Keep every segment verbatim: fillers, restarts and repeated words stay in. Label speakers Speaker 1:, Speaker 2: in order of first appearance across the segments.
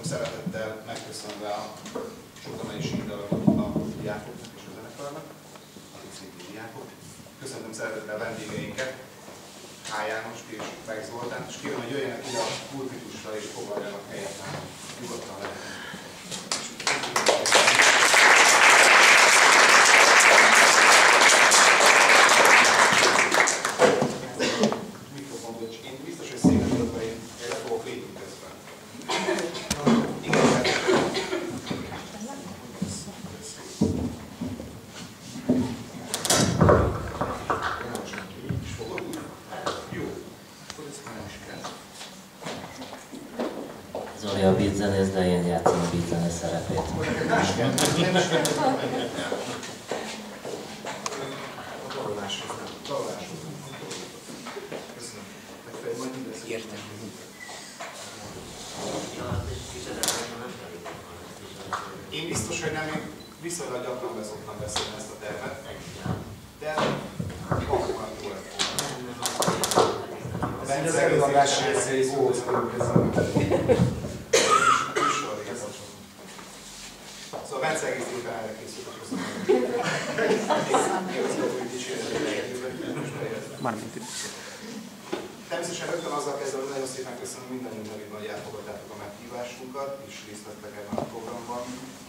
Speaker 1: szeretettel megköszönve a Csokonai síndalapot a diákoknak és a zenekarnak, akik szintén diákok. Köszöntöm szeretettel a vendégeinket, H. Jánost és Beck Zoltánt, és kérem, hogy jöjjenek ide a pulpitusra és foglaljanak helyet, már nyugodtan lehet.
Speaker 2: Zoli a beatzenész, de én játszom a beatzenész szerepét.
Speaker 1: Értem. Én biztos, hogy nem, én viszonylag gyakran beszoktam beszélni ezt a tervet, de akkor már jó lett volna.
Speaker 3: Ez az előadás részei szóhoz körülkezem.
Speaker 1: Szóval Bence egész délután erre készült, köszönöm. Természetesen rögtön azzal kezdem, hogy nagyon szépen köszönöm mindannyiunk nevében, hogy elfogadtátok a meghívásunkat, és részt vettek ebben a programban.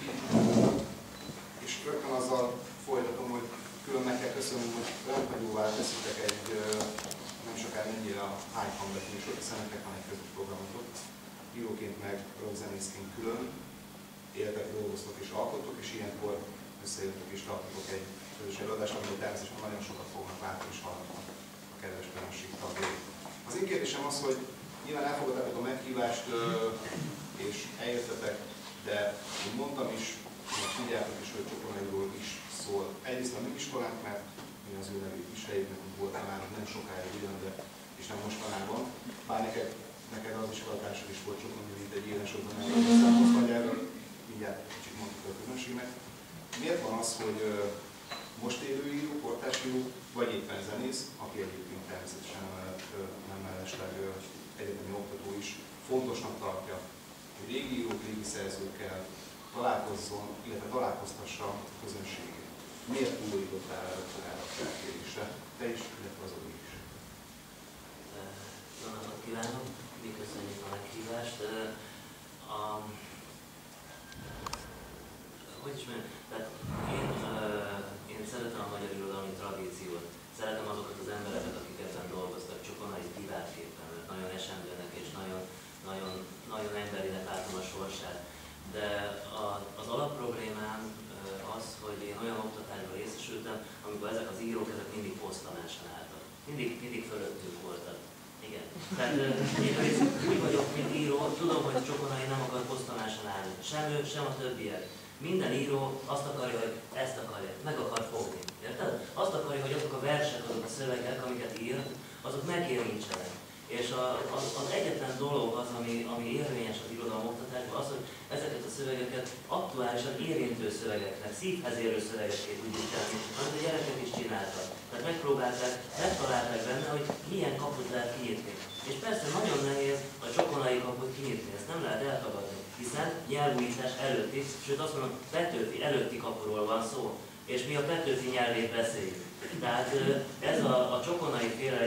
Speaker 1: És rögtön azzal folytatom, hogy külön meg kell köszönöm, hogy rendhagyóvá teszitek egy nem sokára mennyire a hány hangbetű is, hiszen nektek van egy közös programatok. Íróként meg rockzenészként külön éltek, dolgoztok és alkottok, és ilyenkor összejöttök és tartotok egy közös előadást, amiről természetesen nagyon sokat fognak látni és hallani a kedves közönség tagjai. Az én kérdésem az, hogy nyilván elfogadtátok a meghívást és eljöttetek, de én mondtam is, hogy tudjátok is, hogy Csokonairól is szól. Egyrészt a mi iskolánk, mert mi az ő nevét viseljük, nekünk volt már nem sokáig ugyan, de és nem mostanában. Bár neked, neked az iskolatársad is volt Csokonai, mint egy élesodban elmondott vagy erről, mindjárt kicsit mondtuk a közönségnek. Miért van az, hogy most élő író, kortárs író, vagy éppen zenész, aki egyébként természetesen nem mellesleg egyetemi oktató is, fontosnak tartja, hogy régi írók, régi szerzőkkel találkozzon, illetve találkoztassa a közönségét. Miért újítottál előtte erre a felkérésre? Te is, illetve az Oli is.
Speaker 2: Jó napot kívánok! Mi köszönjük a meghívást. A, hogy is mondjam, tehát én, én szeretem a magyar irodalmi tradíciót. Szeretem azokat az embereket, akik ebben dolgoztak, Csokonai kiváltképpen, mert nagyon esendőnek és nagyon, nagyon, nagyon emberinek látom a sorsát. De a, az alapproblémám az, hogy én olyan oktatásban részesültem, amikor ezek az írók ezek mindig posztamásan álltak. Mindig, mindig fölöttünk voltak. Igen. Tehát én úgy vagyok, mint író, tudom, hogy Csokonai nem akar posztamásan állni. Sem ő, sem a többiek. Minden író azt akarja, hogy ezt akarja, meg akar fogni. Érted? Azt akarja, hogy azok a versek, azok a szövegek, amiket ír, azok megérintsenek. És a, az, az egyetlen dolog az, ami, ami érvényes az irodalomoktatásban, az, hogy ezeket a szövegeket aktuálisan érintő szövegeknek, szívhez érő szövegekké tudjuk tenni, amit a gyerekek is csináltak. Tehát megpróbálták, megtalálták benne, hogy milyen kaput lehet kinyitni. És persze nagyon nehéz a Csokonai kaput kinyitni, ezt nem lehet eltagadni, hiszen nyelvújítás előtti, sőt azt mondom, Petőfi előtti kapuról van szó, és mi a Petőfi nyelvét beszéljük. Tehát ez a, a Csokonai féle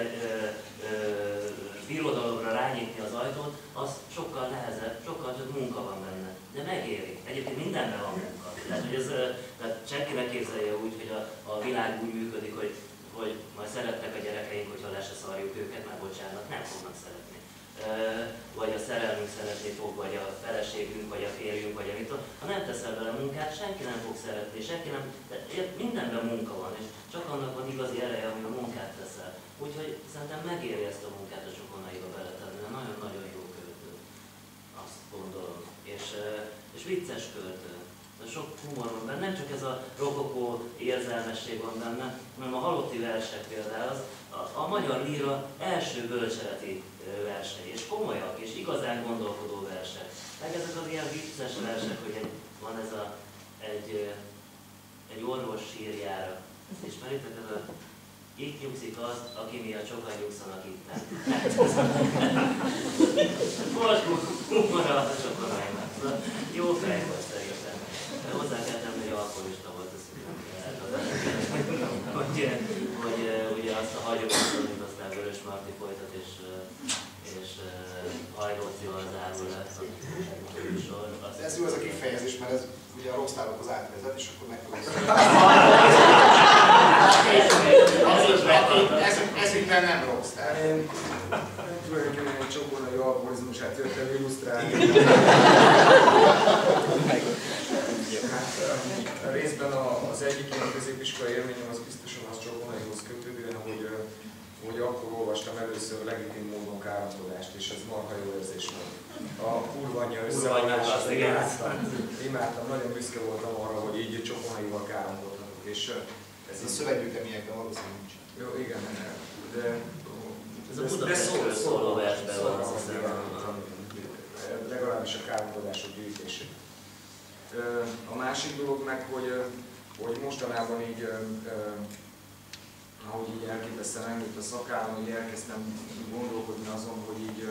Speaker 2: birodalomra rányítni az ajtót, az sokkal nehezebb, sokkal több munka van benne. De megéri. Egyébként mindenben van munka. Tehát, hogy ez, tehát senki ne képzelje úgy, hogy a, a világ úgy működik, hogy, hogy majd szeretnek a gyerekeink, hogyha le se szarjuk őket, már bocsánat, nem fognak szeretni. Vagy a szerelmünk szeretni fog, vagy a feleségünk, vagy a férjünk, vagy amit. Ha nem teszel bele munkát, senki nem fog szeretni, senki nem. Mindenben munka van, és csak annak van igazi ereje, ami a munkát teszel. Úgyhogy szerintem megéri ezt a munkát a Csokonaiba beletenni, mert nagyon-nagyon jó költő. Azt gondolom. És, és vicces költő. Sok humor van benne, nem csak ez a rokokó érzelmesség van benne, hanem a halotti versek például az a, a magyar líra első bölcseleti versei, és komolyak, és igazán gondolkodó versek. Meg ezek az ilyen vicces versek, hogy egy, van ez a, egy, egy orvos sírjára. Ezt ismeritek? Ez a itt nyugszik az, aki miatt sokan nyugszanak itten. Most humor a Csokonainak. azt a hagyományt, amit aztán Vörös Marti folytat, és, és Hajdócival zárul le a műsor.
Speaker 1: Ez jó az a kifejezés, mert ez ugye a rockstárokhoz átvezet, és akkor megpróbálsz. Ez itt nem rockstar.
Speaker 3: Én tulajdonképpen egy csokonai alkoholizmusát jöttem illusztrálni. Hát részben az egyik ilyen középiskolai élményem az biztosan az csokonaihoz kötődően, hogy, hogy akkor olvastam először legitim módon káromkodást, és ez marha jó érzés volt. A kurvanya összeadását imádtam. Imádtam, nagyon büszke voltam arra, hogy így csokonaival káromkodhatok. És
Speaker 1: ez a szöveggyűjteményekben valószínűleg nincs.
Speaker 3: Jó, igen, de
Speaker 2: ez a Budapestről szóló versben van, azt hiszem.
Speaker 3: Legalábbis a káromkodások gyűjtését. A másik dolog meg, hogy, hogy mostanában így, ahogy így elképesztően elmúlt a szakállam, hogy elkezdtem gondolkodni azon, hogy így,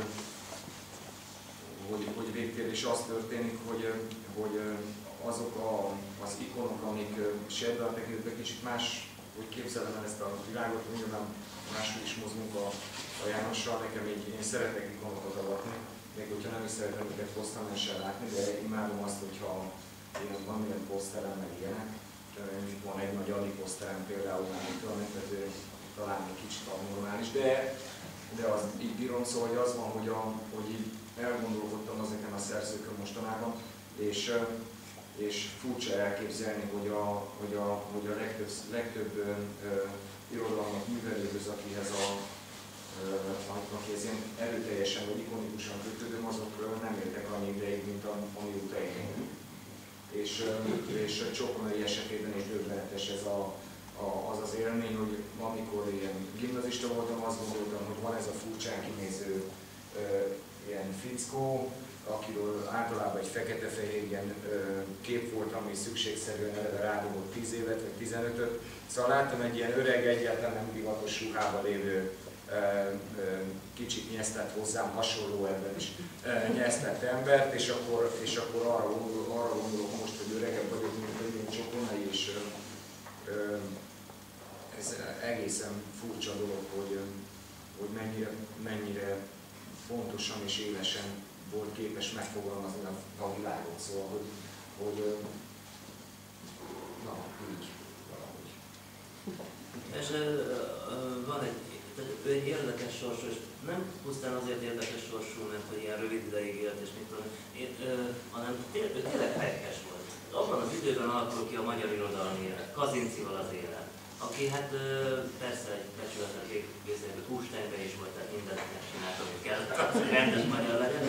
Speaker 3: hogy, hogy végtére is az történik, hogy, hogy azok a, az ikonok, amik sejtben tekintetben kicsit más, hogy képzelem el ezt a világot, nyilván máshogy is mozgunk a, a Jánossal, nekem így, én szeretek ikonokat avatni, még hogyha nem is szeretem őket posztolni és látni, de imádom azt, hogyha ilyen van milyen poszterem, meg ilyenek. Van egy nagy Ali poszterem például, amit talán egy kicsit abnormális, de, de az így bírom, szóval hogy az van, hogy, a, hogy így elgondolkodtam azeken a szerzőkön mostanában, és, és furcsa elképzelni, hogy a, hogy a, hogy a legtöbb, legtöbb ö, ö, irodalmat művelőhöz, akihez a aki ez ilyen erőteljesen vagy ikonikusan kötődöm, azok nem értek annyi ideig, mint amióta én. És, és Csokonai esetében is döbbenetes ez a, a, az az élmény, hogy amikor ilyen gimnazista voltam, azt gondoltam, hogy van ez a furcsán kinéző ö, ilyen fickó, akiről általában egy fekete-fehér ilyen ö, kép volt, ami szükségszerűen eleve rádobott tíz évet vagy tizenötöt. Szóval láttam egy ilyen öreg, egyáltalán nem divatos ruhában lévő, kicsit nyesztett hozzám, hasonló ebben is nyesztett embert, és akkor, és akkor arra, gondol, arra gondolok most, hogy öregebb vagyok, mint egy Csokonai, és ez egészen furcsa dolog, hogy, hogy mennyire, mennyire fontosan és élesen volt képes megfogalmazni a, a világot, szóval, hogy, hogy na, így valahogy.
Speaker 2: És van egy ő egy érdekes sorsú, és nem pusztán azért érdekes sorsú, mert hogy ilyen rövid ideig élt, és mit tudom, én, ö, hanem té- ő tényleg pekes volt. Abban az időben alakul ki a magyar irodalmi élet, Kazincival az élet, aki hát ö, persze egy becsületet végzőjéből hústengbe is volt, tehát mindent megcsinált, amit kell, hogy rendes magyar legyen.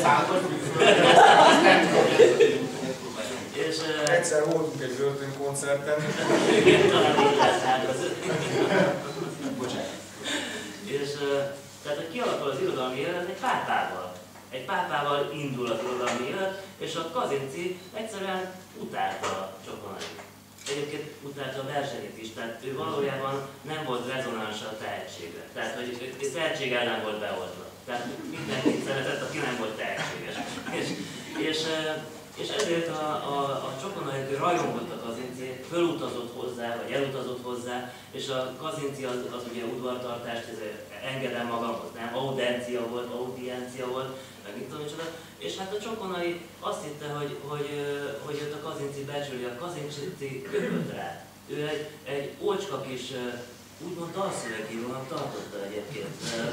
Speaker 2: És, uh,
Speaker 3: egyszer voltunk egy börtönkoncerten.
Speaker 2: Igen, talán így lesz áldozat.
Speaker 1: Bocsánat.
Speaker 2: És tehát, hogy kialakul az irodalmi élet egy pápával. Egy pápával indul az irodalmi élet, és a Kazinci egyszerűen utálta Csokonait. Egyébként utálta a versenyt is, tehát ő valójában nem volt rezonáns a tehetségre. Tehát, hogy ő tehetség ellen volt beoltva. Tehát mindenkit szeretett, aki nem volt tehetséges. És, és, és ezért a, a, a Csokonai rajongott a Kazinciért, fölutazott hozzá, vagy elutazott hozzá, és a Kazinci az, az ugye udvartartást, engedem magamhoz, nem? Audencia volt, audiencia volt, meg mit tudom micsoda. És hát a Csokonai azt hitte, hogy, hogy, hogy őt a Kazinci becsüli, a Kazinci köpött rá. Ő egy, egy ócska kis, úgymond dalszövegírónak tartotta egyébként.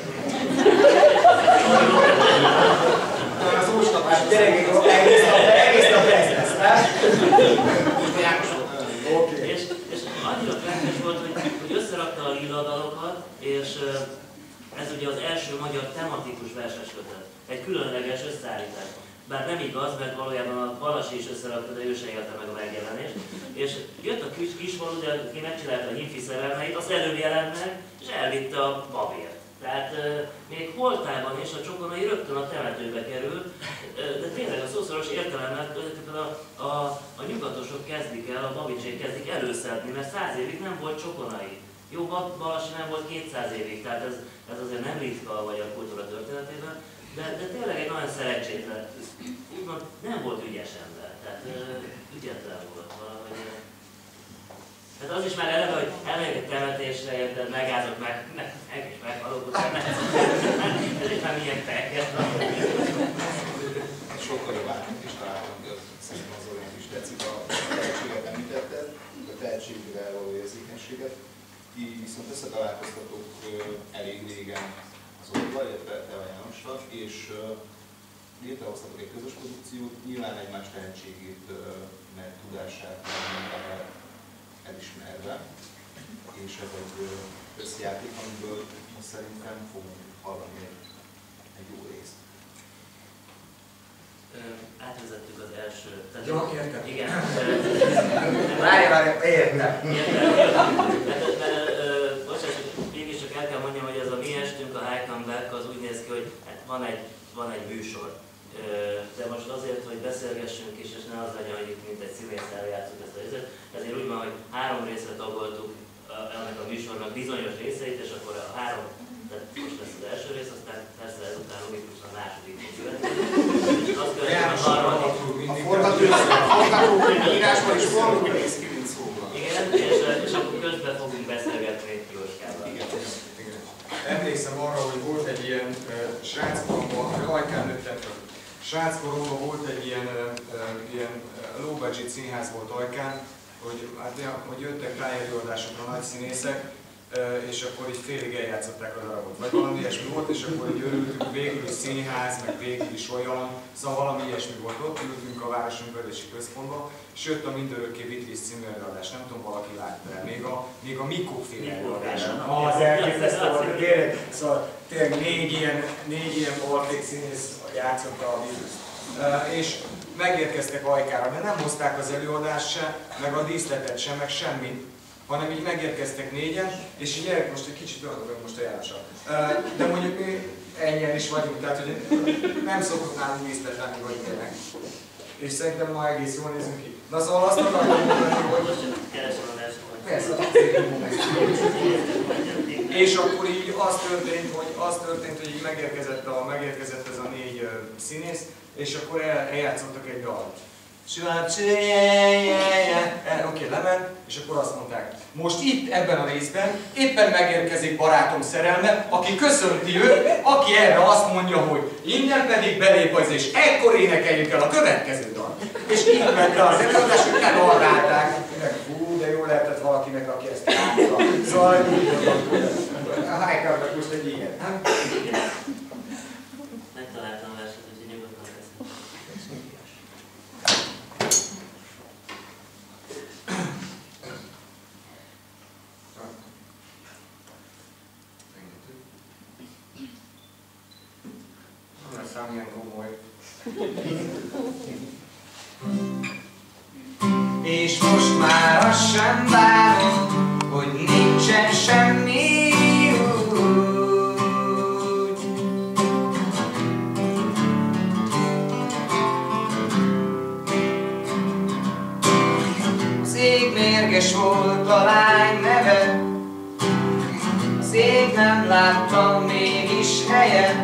Speaker 3: Az ócskapás gyerekek, egész nap ez lesz, nem?
Speaker 2: És, és annyira lelkes volt, hogy, hogy összerakta a lila dalokat, és ez ugye az első magyar tematikus verseskötet. Egy különleges összeállítás. Bár nem igaz, mert valójában a Balasi is összerakta, de ő se élte meg a megjelenést. És jött a kis kisfalu, de aki megcsinálta a himfi szerelmeit, az előbb jelent meg, és elvitte a babért. Tehát euh, még holtában is a Csokonai rögtön a temetőbe került, euh, de tényleg a szószoros értelemben a, a, a nyugatosok kezdik el, a babicsék kezdik előszedni, mert száz évig nem volt Csokonai. Jó, Balasi nem volt kétszáz évig, tehát ez, ez azért nem ritka a magyar kultúra történetében, de, de tényleg egy nagyon szerencsétlen, úgymond nem volt ügyes ember, tehát euh, ügyetlen volt valahogy. Tehát az is már eleve, hogy elmegyek egy temetésre, érted, megázok, meg, meg, meg és meghalok utána. Ez is már milyen tehet.
Speaker 1: Sokkal jobb átnak is találtam, hogy szerintem az olyan is tetszik, a tehetséget említetted, a tehetségével való érzékenységet. Így viszont összetalálkoztatok elég régen az Orba, illetve te a Jánossal, és létrehoztatok egy közös produkciót, nyilván egymás tehetségét, meg tudását, meg elismerve, és ez egy összjáték, amiből most szerintem fogunk hallani egy, egy jó részt.
Speaker 2: Átvezettük az első... Tehát,
Speaker 3: jó, értem.
Speaker 2: Igen.
Speaker 3: Várj, várj, értem.
Speaker 2: Bocsánat, mégis csak el kell mondjam, hogy ez a mi estünk, a High Comeback, az úgy néz ki, hogy hát van, egy, van egy műsor. De most azért, hogy beszélgessünk is, és ne az legyen, hogy itt mint egy színésszel játszunk ezt a részét, ezért úgy van, hogy három részre tagoltuk ennek a műsornak bizonyos részeit, és akkor a három, tehát most lesz az első rész, aztán persze ezután logikusan a második fog következni. És azt követően a harmadik.
Speaker 1: A forgatókönyv írásban is fordul néz ki, mint szóval.
Speaker 2: Igen, és, és akkor közben fogunk beszélgetni Jóskával.
Speaker 1: Igen.
Speaker 3: Emlékszem arra, hogy volt egy ilyen uh, sráckoromban, Ajkán nőttem fel. Sráckoromban volt egy ilyen, uh, ilyen low budget színház volt Ajkán, hogy, hát, hogy jöttek tájjelőadásokra nagy színészek, uh, és akkor így félig eljátszották a darabot. Vagy valami ilyesmi volt, és akkor így örültünk, végül is színház, meg végül is olyan, szóval valami ilyesmi volt. Ott ültünk a Városművelési Központba, és jött a Mindörökké Vitéz című előadás, nem tudom, valaki látta el, még a, még a Mikó-féle előadás. Az elképesztő volt, tényleg, szóval tényleg négy ilyen, négy ilyen balték színész játszotta a víruszt. Uh, és megérkeztek Ajkára, de nem hozták az előadást se, meg a díszletet sem, meg semmit, hanem így megérkeztek négyen, és így el, most egy kicsit olyan vagyok most a Jánossal. Uh, de mondjuk mi ennyien is vagyunk, tehát hogy nem szokott nálunk díszlet lenni, vagy tényleg. És szerintem ma egész jól nézünk ki. Na szóval azt akartam mondani, hogy... Persze, és akkor így az történt, hogy, az történt, hogy így megérkezett, a, megérkezett ez a négy uh, színész, és akkor el, eljátszottak egy dalt. Oké, lement, és akkor azt mondták, most itt ebben a részben éppen megérkezik barátom szerelme, aki köszönti őt, aki erre azt mondja, hogy innen pedig belép az, és ekkor énekeljük el a következő dalt. És így ment le az előadás, hogy elorrálták. Hú, de jó lehetett valakinek, aki ezt látta. Szóval így mondom, a High Comeback most egy ilyen.
Speaker 2: Megtaláltam a verset, úgyhogy nyugodtan beszél.
Speaker 3: Nem lesz ám ilyen komoly. És most már azt sem várom, hogy nincsen semmi úgy. Az ég mérges volt a lány neve, az ég nem láttam mégis helyet.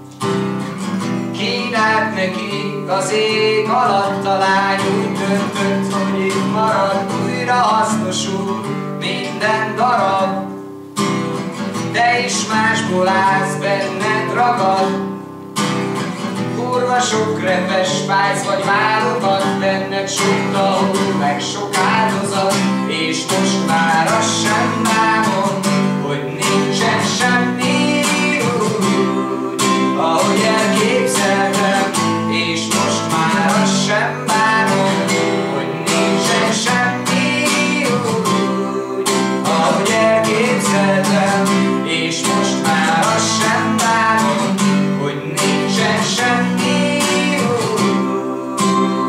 Speaker 3: Kínált neki az ég alatt, a lány úgy döntött, hogy itt marad, újra hasznosul minden darab. De is másból állsz, benned ragad, kurva sok repes pályz vagy válogat, benned sok tahó, meg sok áldozat. És most már azt sem bánom, hogy nincsen semmi úgy, ahogy elképzeltem. És most már azt sem bánom, hogy nincsen semmi úgy, ahogy elképzeltem. És most már azt sem bánom, hogy nincsen semmi úgy.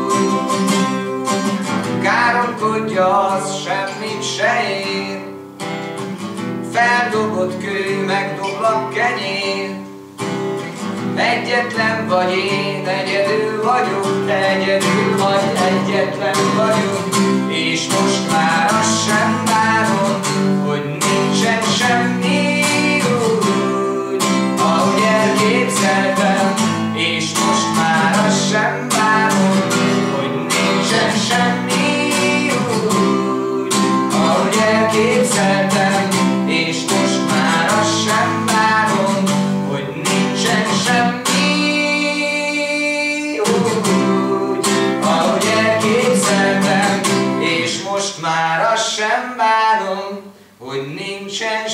Speaker 3: Káromkodja, az semmit se ér, feldobott kő, meg doblak kenyér. Egyetlen vagy én, egyedül vagyok, te egyedül vagy, egyetlen vagyok. És most már azt sem bánom, hogy nincsen semmi úgy, ahogy elképzeltem. És most már azt sem bánom, hogy nincsen semmi úgy, ahogy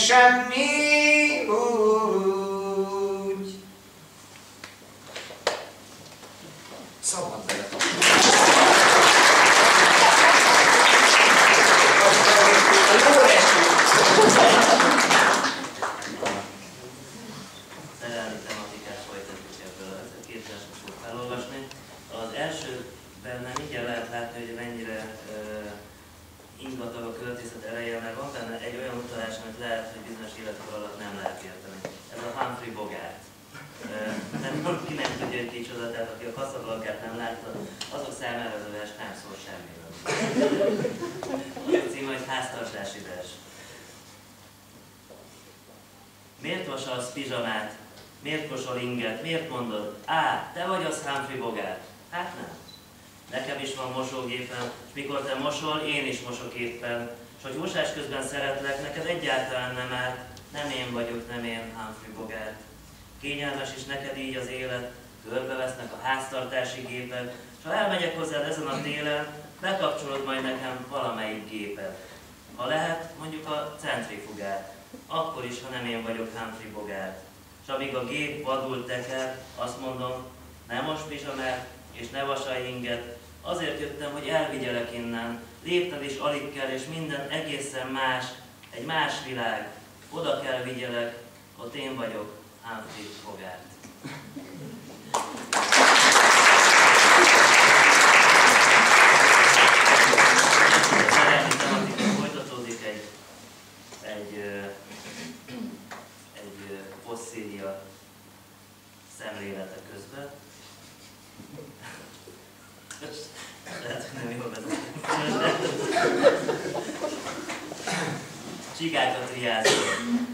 Speaker 4: semmi úgy. Szabad bele.
Speaker 2: Szerelmi tematikát folytatjuk ebből, ezt két verset fog felolvasni. Az elsőben mindjárt lehet látni, hogy mennyire uh, ingatag a költészet eleje, mert van benne egy olyan utalás, amit lehet, hogy bizonyos életkor alatt nem lehet érteni. Ez a Humphrey Bogart. Uh, nem ki nem tudja, hogy kicsoda, tehát aki a Casablancát nem látta, azok számára ez a vers nem szól semmiről. A címe egy háztartási vers. Miért vasalsz pizsamát? Miért kosol inget? Miért mondod? Á, te vagy az Humphrey Bogart? Hát nem. Nekem is van mosógépem, és mikor te mosol, én is mosok éppen. És hogy mosás közben szeretlek, neked egyáltalán nem árt. Nem én vagyok, nem én Humphrey Bogart. Kényelmes is neked így az élet, körbevesznek a háztartási gépet, és ha elmegyek hozzád ezen a télen, bekapcsolod majd nekem valamelyik gépet. Ha lehet, mondjuk a centrifugát. Akkor is, ha nem én vagyok Humphrey Bogart. És amíg a gép vadul teker, azt mondom, ne mos pizsamát, és ne vasalj inget. Azért jöttem, hogy elvigyelek innen. Lépned is alig kell, és minden egészen más, egy más világ. Oda kell vigyelek, ott én vagyok Humphrey Bogart. A szerelmi tematika folytatódik egy, egy, egy fosszília szemlélete közben. Lehet, hogy nem jól vezetek. Csigákat riázol.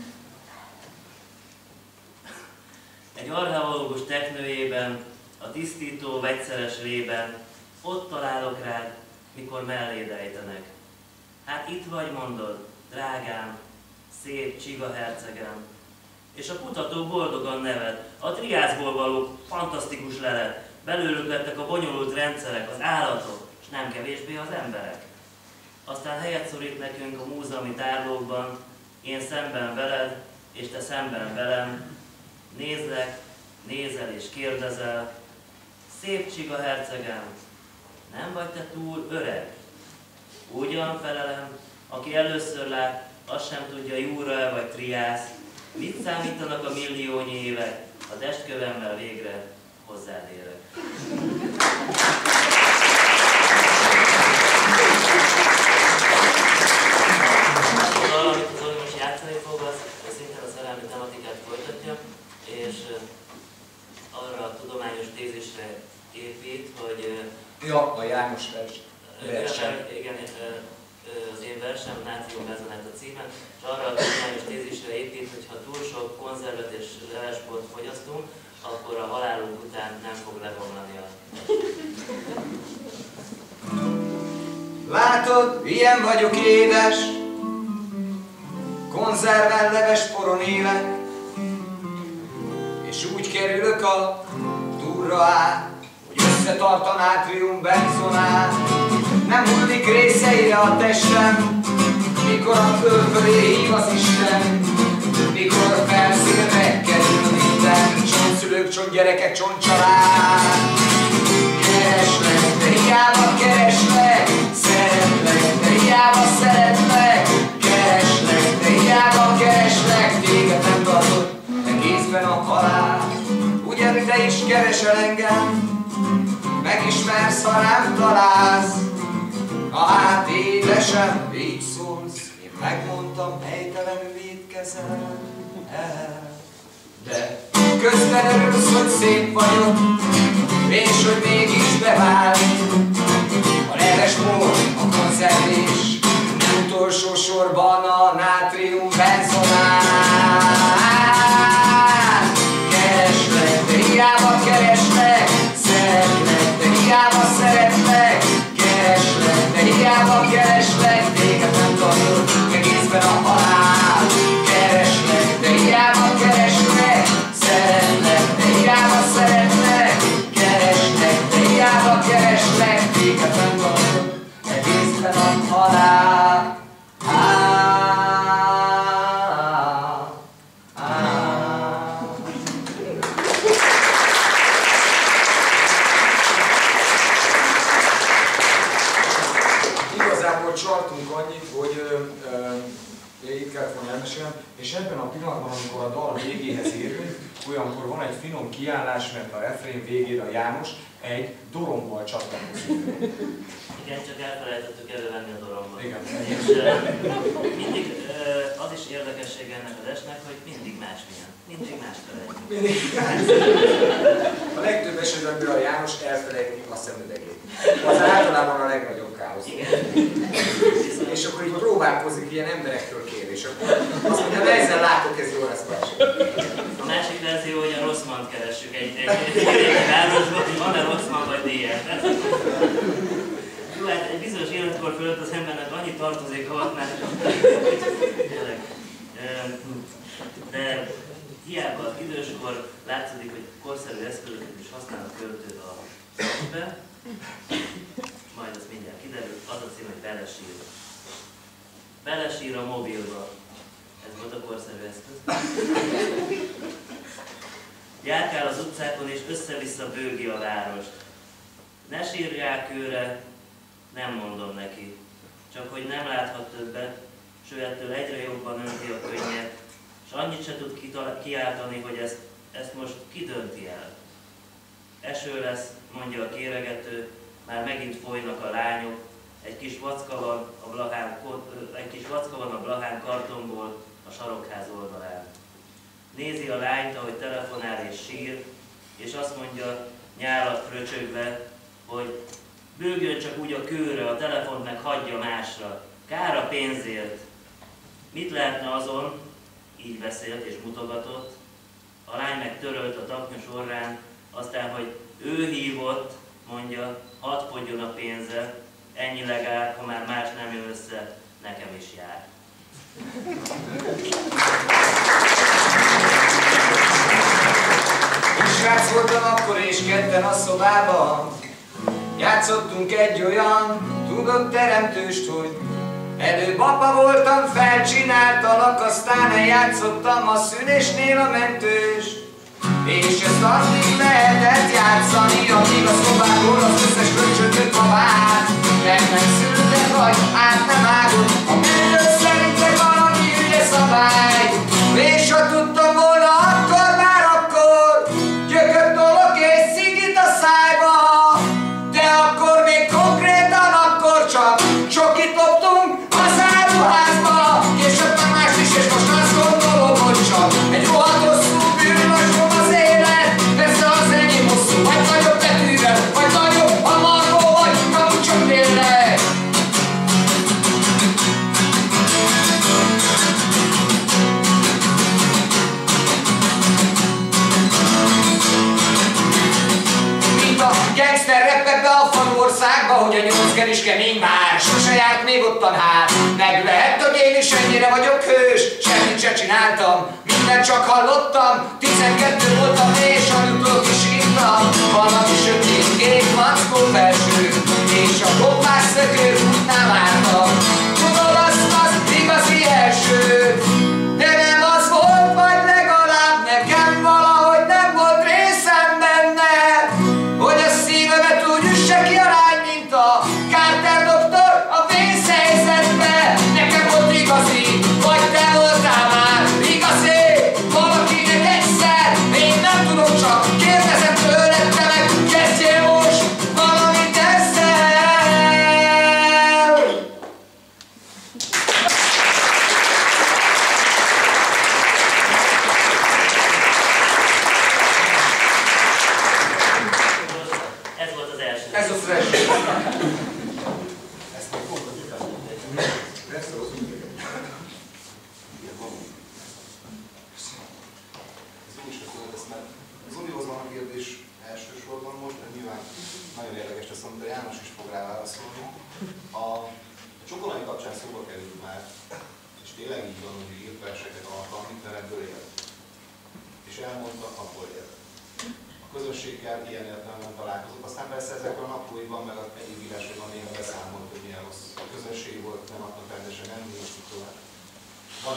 Speaker 2: Egy archeológus teknőjében, a tisztító vegyszeres rében, ott találok rád, mikor melléd ejtenek. Hát itt vagy, mondod, drágám, szép csiga hercegem. És a kutató boldogan neved, a triászból való fantasztikus lelet. Belőlük lettek a bonyolult rendszerek, az állatok, és nem kevésbé az emberek. Aztán helyet szorít nekünk a múzeumi tárlókban, én szemben veled, és te szemben velem. Nézlek, nézel és kérdezel, szép csiga hercegem, nem vagy te túl öreg? Ugyan felelem, aki először lát, azt sem tudja, júra vagy triász, mit számítanak a milliónyi évek, a testkövemmel végre hozzád érek. Amit az Zoli most játszani fog, az szintén a szerelmi tematikát folytatja, és arra a tudományos tézisre épít, hogy...
Speaker 4: Ja, a János vers. Verseny.
Speaker 2: Igen, az én versem, Nátrium Mezonet a címen, és arra a tudományos tézisre épít, hogy ha túl sok konzervet és levesbort fogyasztunk, akkor a halálunk után nem fog lebomlani a...
Speaker 4: Látod, ilyen vagyok édes, konzerven levesporon élek, és úgy kerülök a túlra át, hogy összetart a nátrium benzonát. Nem hullik részeire a testem, mikor a föld fölé hív az Isten, mikor felszínre kerül minden, csontszülők, csontgyerekek, csontcsalád. Kereslek, de hiába kereslek, szeretlek, de hiába szeretlek, kereslek, de hiába kereslek, téged nem tartott egészben a halál. Ugyan te is keresel engem, megismersz, ha rám találsz. Ha hát édesem, így szólsz, én megmondtam, helytelenül vétkezel el. De közben örülsz, hogy szép vagyok, és hogy mégis bevált a levesbor, a konzervés, utolsó sorban a nátrium benzonát. Kereslek, de hiába kereslek, szeretlek, de hiába szeretlek, kereslek, de hiába kereslek, téged nem tartott egészben a halál. Kereslek, de hiába kereslek, szeretlek, de hiába szeretlek, kereslek, de hiába kereslek, téged nem tartott egészben a halál. Ah,
Speaker 3: mesélem, és ebben a pillanatban, amikor a dal végéhez érünk, olyankor van egy finom kiállás, mert a refrén végére a János egy dorombbal csatlakozik.
Speaker 2: Igen, csak elfelejtettük elővenni a doromban.
Speaker 3: Igen.
Speaker 2: És uh, mindig uh, az is érdekesség ennek a desnek, hogy mindig másmilyen. Mindig más felejtünk.
Speaker 3: Mindig más. A legtöbb esetben a János elfelejti a szemüvegét. Az általában a legnagyobb káosz.
Speaker 2: Igen.
Speaker 3: És akkor így próbálkozik, ilyen emberektől kér, és akkor azt mondja, de ezzel látok, ez jó lesz más.
Speaker 2: A másik verzió, hogy a Rosszmant keressük egy, egy, egy, egy városban, hogy van-e Rosszman vagy dé er. Jó, hát egy bizonyos életkor fölött az embernek annyi tartozéka volt már. Tényleg. De hiába az időskor látszik, hogy korszerű eszközöket is használ a költő a szövegbe, majd ez mindjárt kiderül, az a cím, hogy belesír. Belesír a mobilba. Ez volt a korszerű eszköz. Járkál az utcákon és össze-vissza bőgi a várost. Ne sírják őre, nem mondom neki. Csak hogy nem láthat többet, s ő ettől egyre jobban önti a könnyet, és annyit se tud kiáltani, hogy ezt, ezt most ki dönti el. Eső lesz, mondja a kéregető, már megint folynak a lányok, egy kis vacka van a blahán, egy kis vacka van a blahán kartonból a sarokház oldalán. Nézi a lányt, ahogy telefonál és sír, és azt mondja nyálat fröcsögve, hogy bőgjön csak úgy a kőre, a telefont meg hagyja másra. Kár a pénzért. Mit lehetne azon? Így beszélt és mutogatott. A lány meg törölt a taknyos orrán, aztán, hogy ő hívott, mondja, hadd fogjon a pénze, ennyi legalább, ha már más nem jön össze, nekem is jár.
Speaker 4: Srác voltam akkor és ketten a szobában, játszottunk egy olyan tudott teremtőst, hogy előbb apa voltam, felcsináltalak, aztán eljátszottam a szűnésnél a mentőst. És ezt addig lehetett játszani, amíg a szobából az összes fröccsötött a vár. Meg nem szültek vagy, át nem ágod, a mentő szerinted valami ügyes szabály. És ha tudtam volna akkor, már akkor gyökört tolok és szigit a szájba. De akkor még konkrétan akkor csak csokit loptunk az áruházba. Később már más is, és most azt gondolom, hogy csak egy rohadt hosszú bűnöskom az élet. Persze az enyém hosszú, vagy nagyobb betűvel, vagy nagyobb a margó, vagy kamu csak tényleg. Gangster rappekbe a falu országba, hogy a nyolcger is kemény már, sose járt még ottan hát. Meg lehet, hogy én is ennyire vagyok hős, semmit se csináltam, mindent csak hallottam. Tizenkettő voltam és aludtok is írtam, valami sötét kék mackó felső, és a kopás szökő futnám álltam. Tudod azt az igazi első, de nem az volt, vagy legalább nekem valahogy nem volt részem benne, hogy a szívemet úgy üsse ki a lány, mint a Carter doktor a vészhelyzetbe. Nekem volt igazi, vagy te voltál már igazi valakinek egyszer. Én nem tudom, csak kérdezem tőled, te meg kezdjél most valamit ezzel.
Speaker 2: Ez volt az első.
Speaker 4: Ez az első.
Speaker 1: Ezt még fogadjuk el. Persze, az úgy. Zoli se tudod ezt, mert Zolihoz van a kérdés elsősorban most, de nyilván nagyon érdekes lesz, amit a János is fog rá válaszolni. A Csokonai kapcsán szóba került már, és tényleg így van, hogy írt verseket alkalmít, mert ebből élt. És elmondta, abból élt. A közösséggel ilyen értelemben találkozott. Aztán persze ezekről a naplóiban, meg az egyik írásokban néha beszámolt, hogy milyen rossz a közösség volt, nem adnak rendesen nem, és így tovább. Van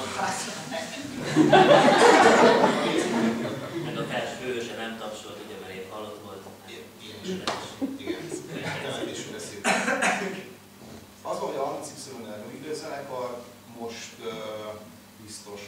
Speaker 2: Meg a társ főse nem tapsolt, ugye, mert épp halott volt.
Speaker 1: ilyen is lesz. Igen, temetésű beszéd. Az van, hogy a harminc Y időzenekar most uh, biztos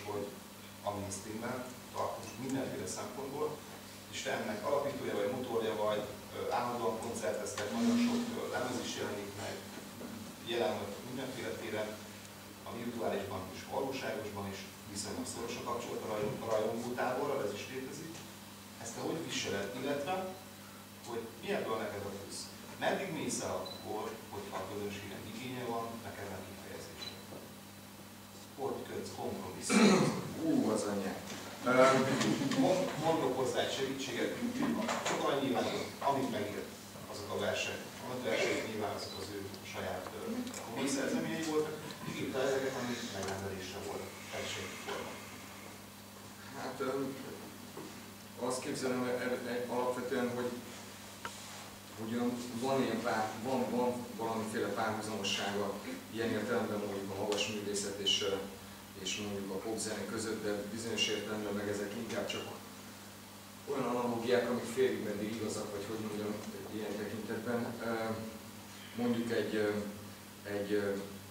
Speaker 1: mainstreamben tartozik mindenféle szempontból, és te ennek alapítója vagy motorja vagy, állandóan koncerteztek, nagyon sok lemez is jelenik meg, jelen vagy mindenféle téren, a virtuálisban és valóságosban is viszonylag szoros a kapcsolat a rajongótáborral, ez is létezik. Ezt te hogy viseled, illetve, hogy mi ebből neked a plusz? Meddig mész el akkor, hogyha a közönségnek igénye van, neked meg kifejezésre? Hogy kötsz kompromisszumot?
Speaker 3: Ú, az anyám.
Speaker 1: Mondok hozzá egy segítséget, sokan nyilván, amit megírt, azok a versek. A versek nyilván azok az ő saját komoly szerzeményei voltak, írta ezeket, amik megrendelésre volt egységi forma.
Speaker 3: Hát azt képzelem alapvetően, hogy ugyan van, ilyen pár, van, van valamiféle párhuzamossága ilyen értelemben mondjuk a magas művészet és, és mondjuk a popzene között, de bizonyos értelemben meg ezek inkább csak olyan analógiák, amik félig meddig igazak, vagy hogy mondjam, ilyen tekintetben. Mondjuk egy, egy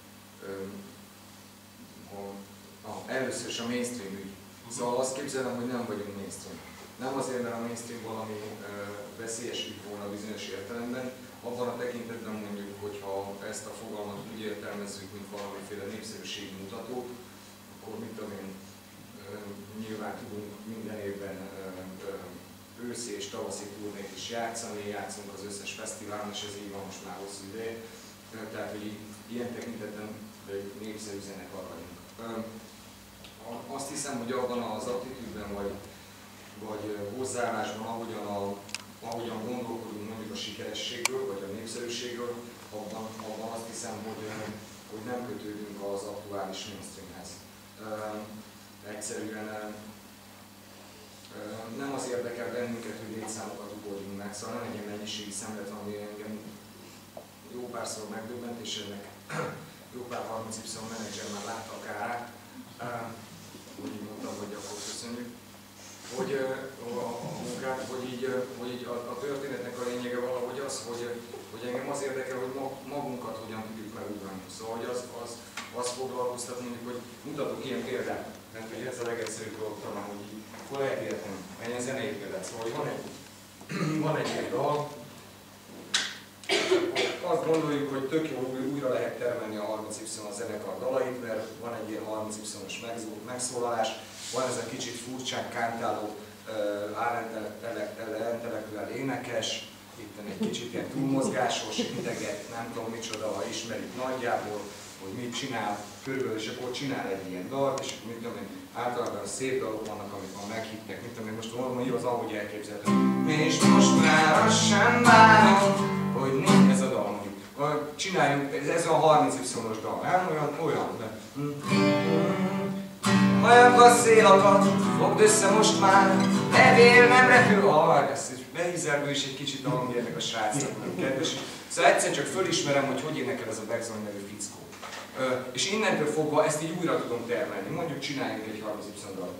Speaker 3: a, a, először is a mainstream ügy. Szóval azt képzelem, hogy nem vagyunk mainstream. Nem azért, mert a mainstream valami ö, veszélyes ügy volna bizonyos értelemben, abban a tekintetben mondjuk, hogyha ezt a fogalmat úgy értelmezzük, mint valamiféle népszerűségi mutatót, akkor mit tudom én, ö, nyilván tudunk minden évben ö, ö, őszi és tavaszi turnét is játszani, játszunk az összes fesztiválon, és ez így van most már hosszú ideje. Tehát, hogy így, ilyen tekintetben egy népszerű zenekar vagyunk. Ö, azt hiszem, hogy abban az attitűdben vagy vagy hozzáállásban, ahogyan, a, ahogyan gondolkodunk mondjuk a sikerességről, vagy a népszerűségről, abban, abban azt hiszem, hogy, hogy nem kötődünk az aktuális mainstreamhez. Egyszerűen nem az érdekel bennünket, hogy létszámokat ugorjunk meg, szóval nem egy ilyen mennyiségi szemlet, ami engem jó párszor megdöbbent, és ennek jó pár harminc Y menedzser már látta a kárát. Úgy mondtam, hogy akkor köszönjük. Hogy a, a munkát, hogy így, hogy így a, a történetnek a lényege valahogy az, hogy, hogy engem az érdekel, hogy magunkat hogyan tudjuk megugrani. Szóval hogy az, az, az foglalkoztat mondjuk, hogy mutatok ilyen példát, mert hogy ez a legegyszerűbb dolog talán, hogy így hol lehet érteni, menjen zenei példát. Szóval hogy van egy, van egy ilyen dal, azt gondoljuk, hogy tök jó, újra lehet termelni a harminc Y a zenekar dalait, mert van egy ilyen harminc Y-os megszólalás, van ez a kicsit furcsán kántáló, álintellektuál énekes, itt egy kicsit ilyen túlmozgásos, ideget, nem tudom micsoda, ha ismerik nagyjából, hogy mit csinál körülbelül, és akkor csinál egy ilyen dalt, és mit tudom én, általában szép dalok vannak, amik már meghittek, mit tudom én, most mondom, hogy az ahogy elképzelhető. És most már azt sem bánom, hogy nincs ez a dal mondjuk. Csináljunk, ez a harminc Y-os dal, nem? Olyan, olyan, de... Hajak a szélakat, fogd össze most már, levél nem repül, ah, ezt is behízelből is egy kicsit a hangérnek a srácnak, nem kedves. Szóval egyszer csak fölismerem, hogy hogy énekel ez a Begzony nevű fickó. Ö, és innentől fogva ezt így újra tudom termelni. Mondjuk csináljunk egy harminc Y dalat.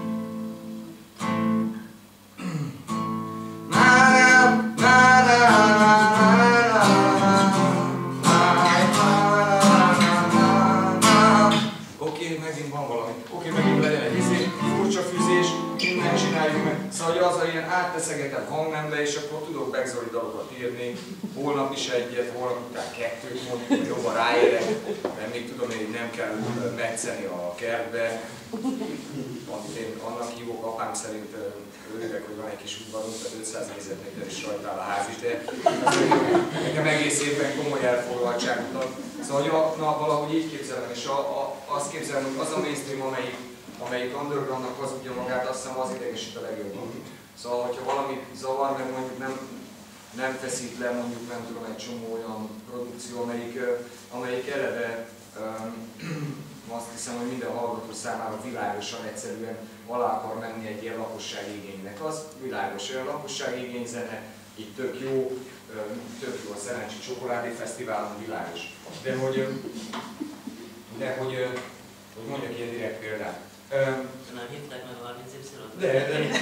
Speaker 3: Oké, megint van valami. Oké, megint legyen egy izé, furcsa fűzés, innen csináljuk meg. Szóval az a ilyen átteszegetett hangnembe, és akkor tudok Begzoli dalokat írni. Holnap is egyet, holnap után kettőt, mondjuk, hogy jobban ráérek, mert még tudom, hogy nem kell metszeni a kertbe. Amit én annak hívok, apám szerint örülök, hogy van egy kis udvarunk, tehát ötszáz négyzetméter is rajtál a ház is, de nekem egész évben komoly elfoglaltságot ad. Szóval hogy a, na, valahogy így képzelem, és a, a, azt képzelem, hogy az a mainstream, amelyik, amelyik undergroundnak hazudja magát, azt hiszem az idegesít a legjobban. Szóval, hogyha valami zavar, meg mondjuk nem, nem feszít le, mondjuk nem tudom, egy csomó olyan produkció, amelyik, amelyik eleve um, azt hiszem, hogy minden hallgató számára világosan egyszerűen alá akar menni egy ilyen lakosságigénynek. Az világos, olyan lakosságigény zene, itt tök jó, tök jó a Szerencsi Csokoládé Fesztiválon, világos. De hogy, de hogy, hogy mondjak ilyen direkt példát.
Speaker 2: Nem hívták meg a harminc Y-ot?
Speaker 3: De, de, de,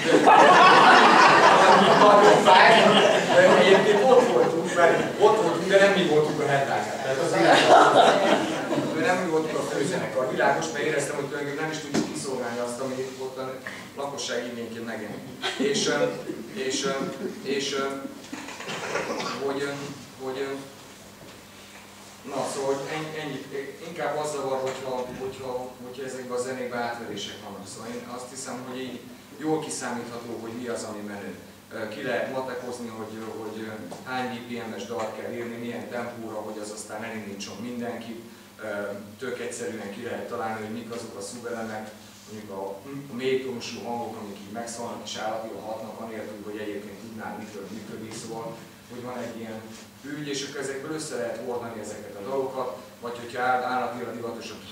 Speaker 3: nagyon fáj, de egyébként ott voltunk, mert ott voltunk, de nem mi voltunk a headliner. Tehát az világos, nem mi voltunk a főzenekar. Világos, mert éreztem, hogy tulajdonképpen nem is tudjuk kiszolgálni azt, ami ott a lakosság igényként megjelenik. És, és, és hogy, hogy na, szóval ennyi, ennyi. Inkább az zavar, hogyha, hogyha, hogyha ezekben a zenékben átverések vannak. Szóval én azt hiszem, hogy így jól kiszámítható, hogy mi az, ami menő. Ki lehet matekozni, hogy, hogy hány bé pé em-es dalt kell írni, milyen tempóra, hogy az aztán elindítson mindenkit. Tök egyszerűen ki lehet találni, hogy mik azok a szubelemek, mondjuk a, a mélytónusú hangok, amik így megszólnak és állatilag hatnak, anélkül, hogy egyébként tudnál, mitől működik. Szóval, hogy van egy ilyen ügy, és akkor ezekből össze lehet hordani ezeket a dalokat, vagy hogyha állatilag divatos a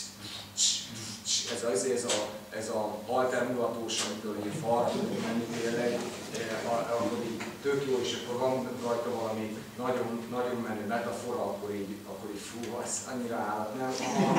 Speaker 3: ez a, ez a, ez a altermulatós, amitől így falra tudunk menni tényleg, akkor így tök jó, és akkor van rajta valami nagyon, nagyon menő metafora, akkor így, akkor így fú, ez annyira állat, nem?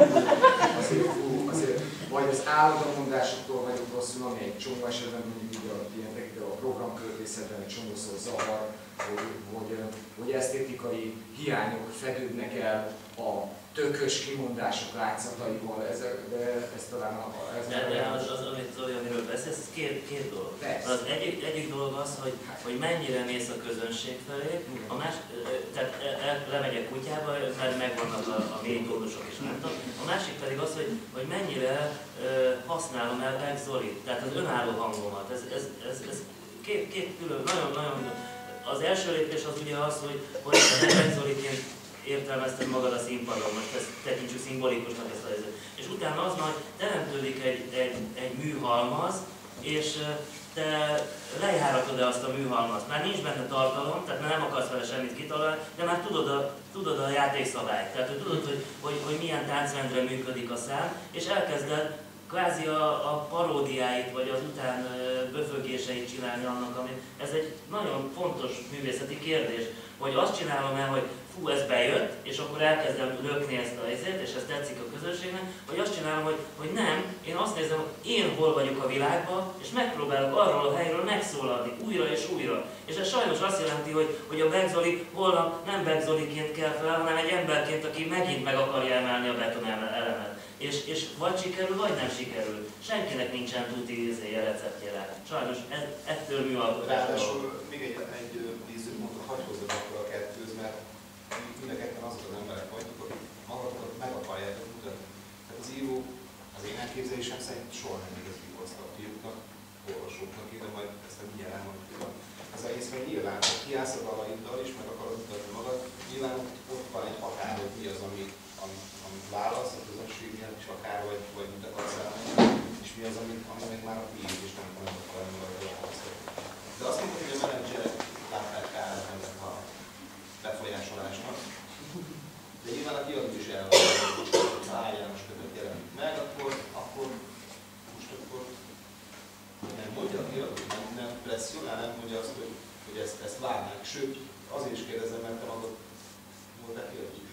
Speaker 3: Azért fú, azért, vagy az állatomondásoktól vagyok rosszul, ami egy csomó esetben mondjuk így a, ilyen, a programköltészetben egy csomószor zavar, hogy, hogy, hogy esztétikai hiányok fedődnek el a tökös kimondások látszataival, ezek, de ez talán a... Ez
Speaker 2: de, de az, az, amit Zoli, amiről beszélsz, ez két, két dolog. Persze. Az egyik, egyik dolog az, hogy, hogy mennyire mész a közönség felé, a más, tehát lemegyek kutyába, mert megvannak a, a mélytónusok és nem tudom. A másik pedig az, hogy, hogy mennyire uh, használom el meg Zolit, tehát az önálló hangomat. Ez, ez, ez, ez két, két külön, nagyon-nagyon... Az első lépés az ugye az, hogy, hogy nem Zoliként értelmezted magad a színpadon, most ezt tekintsük szimbolikusnak ezt a helyzetet. És utána az majd teremtődik egy, egy, egy műhalmaz, és te lejáratod-e azt a műhalmazt. Már nincs benne tartalom, tehát már nem akarsz vele semmit kitalálni, de már tudod a, tudod a játékszabályt. Tehát hogy tudod, hogy, hogy, hogy milyen táncrendre működik a szám, és elkezded kvázi a, a paródiáit, vagy az után böfögéseit csinálni annak, ami... Ez egy nagyon fontos művészeti kérdés, hogy azt csinálom el, hogy fú, ez bejött, és akkor elkezdem lökni ezt a helyzetet, és ez tetszik a közönségnek, vagy azt csinálom, hogy, hogy nem, én azt nézem, hogy én hol vagyok a világban, és megpróbálok arról a helyről megszólalni újra és újra. És ez sajnos azt jelenti, hogy, hogy a Beck Zoli holnap nem Beck Zoliként kell fel, hanem egy emberként, aki megint meg akarja emelni a beton elemet. És, és vagy sikerül, vagy nem sikerül. Senkinek nincsen tuti ízéje, receptjére. Sajnos ez, ettől műalkotás.
Speaker 1: Ráadásul még egy, egy nézőpontot hagy hozzak akkor a kettőz, mert mind a ketten azok az emberek vagytok, akik magatokat meg akarjátok mutatni. Tehát az író, az én elképzelésem szerint soha nem igaz vigasztal a fiúknak, olvasóknak, de majd ezt mindjárt elmondjuk. Az egész meg nyilván, hogy kiállsz a dalaiddal is, meg akarod mutatni magad, nyilván ott van egy határ, hogy mi az, ami, ami, amit válasz a közönségnél, és akár vagy, vagy mit akarsz elmenni, és mi az, amit, amit már a tiéd, és nem nem akarni magad elhasztani. De azt mondtam, hogy a menedzserek látták kárat ennek a befolyásolásnak, de nyilván a kiadó is elvárja, hogy ha Ágy János kötet jelenik meg, akkor, akkor most akkor nem mondja a kiadó, nem, nem presszionál, nem mondja azt, hogy, hogy ezt, ezt várnánk. Sőt, azért is kérdezem, mert te magad voltál kiadó is.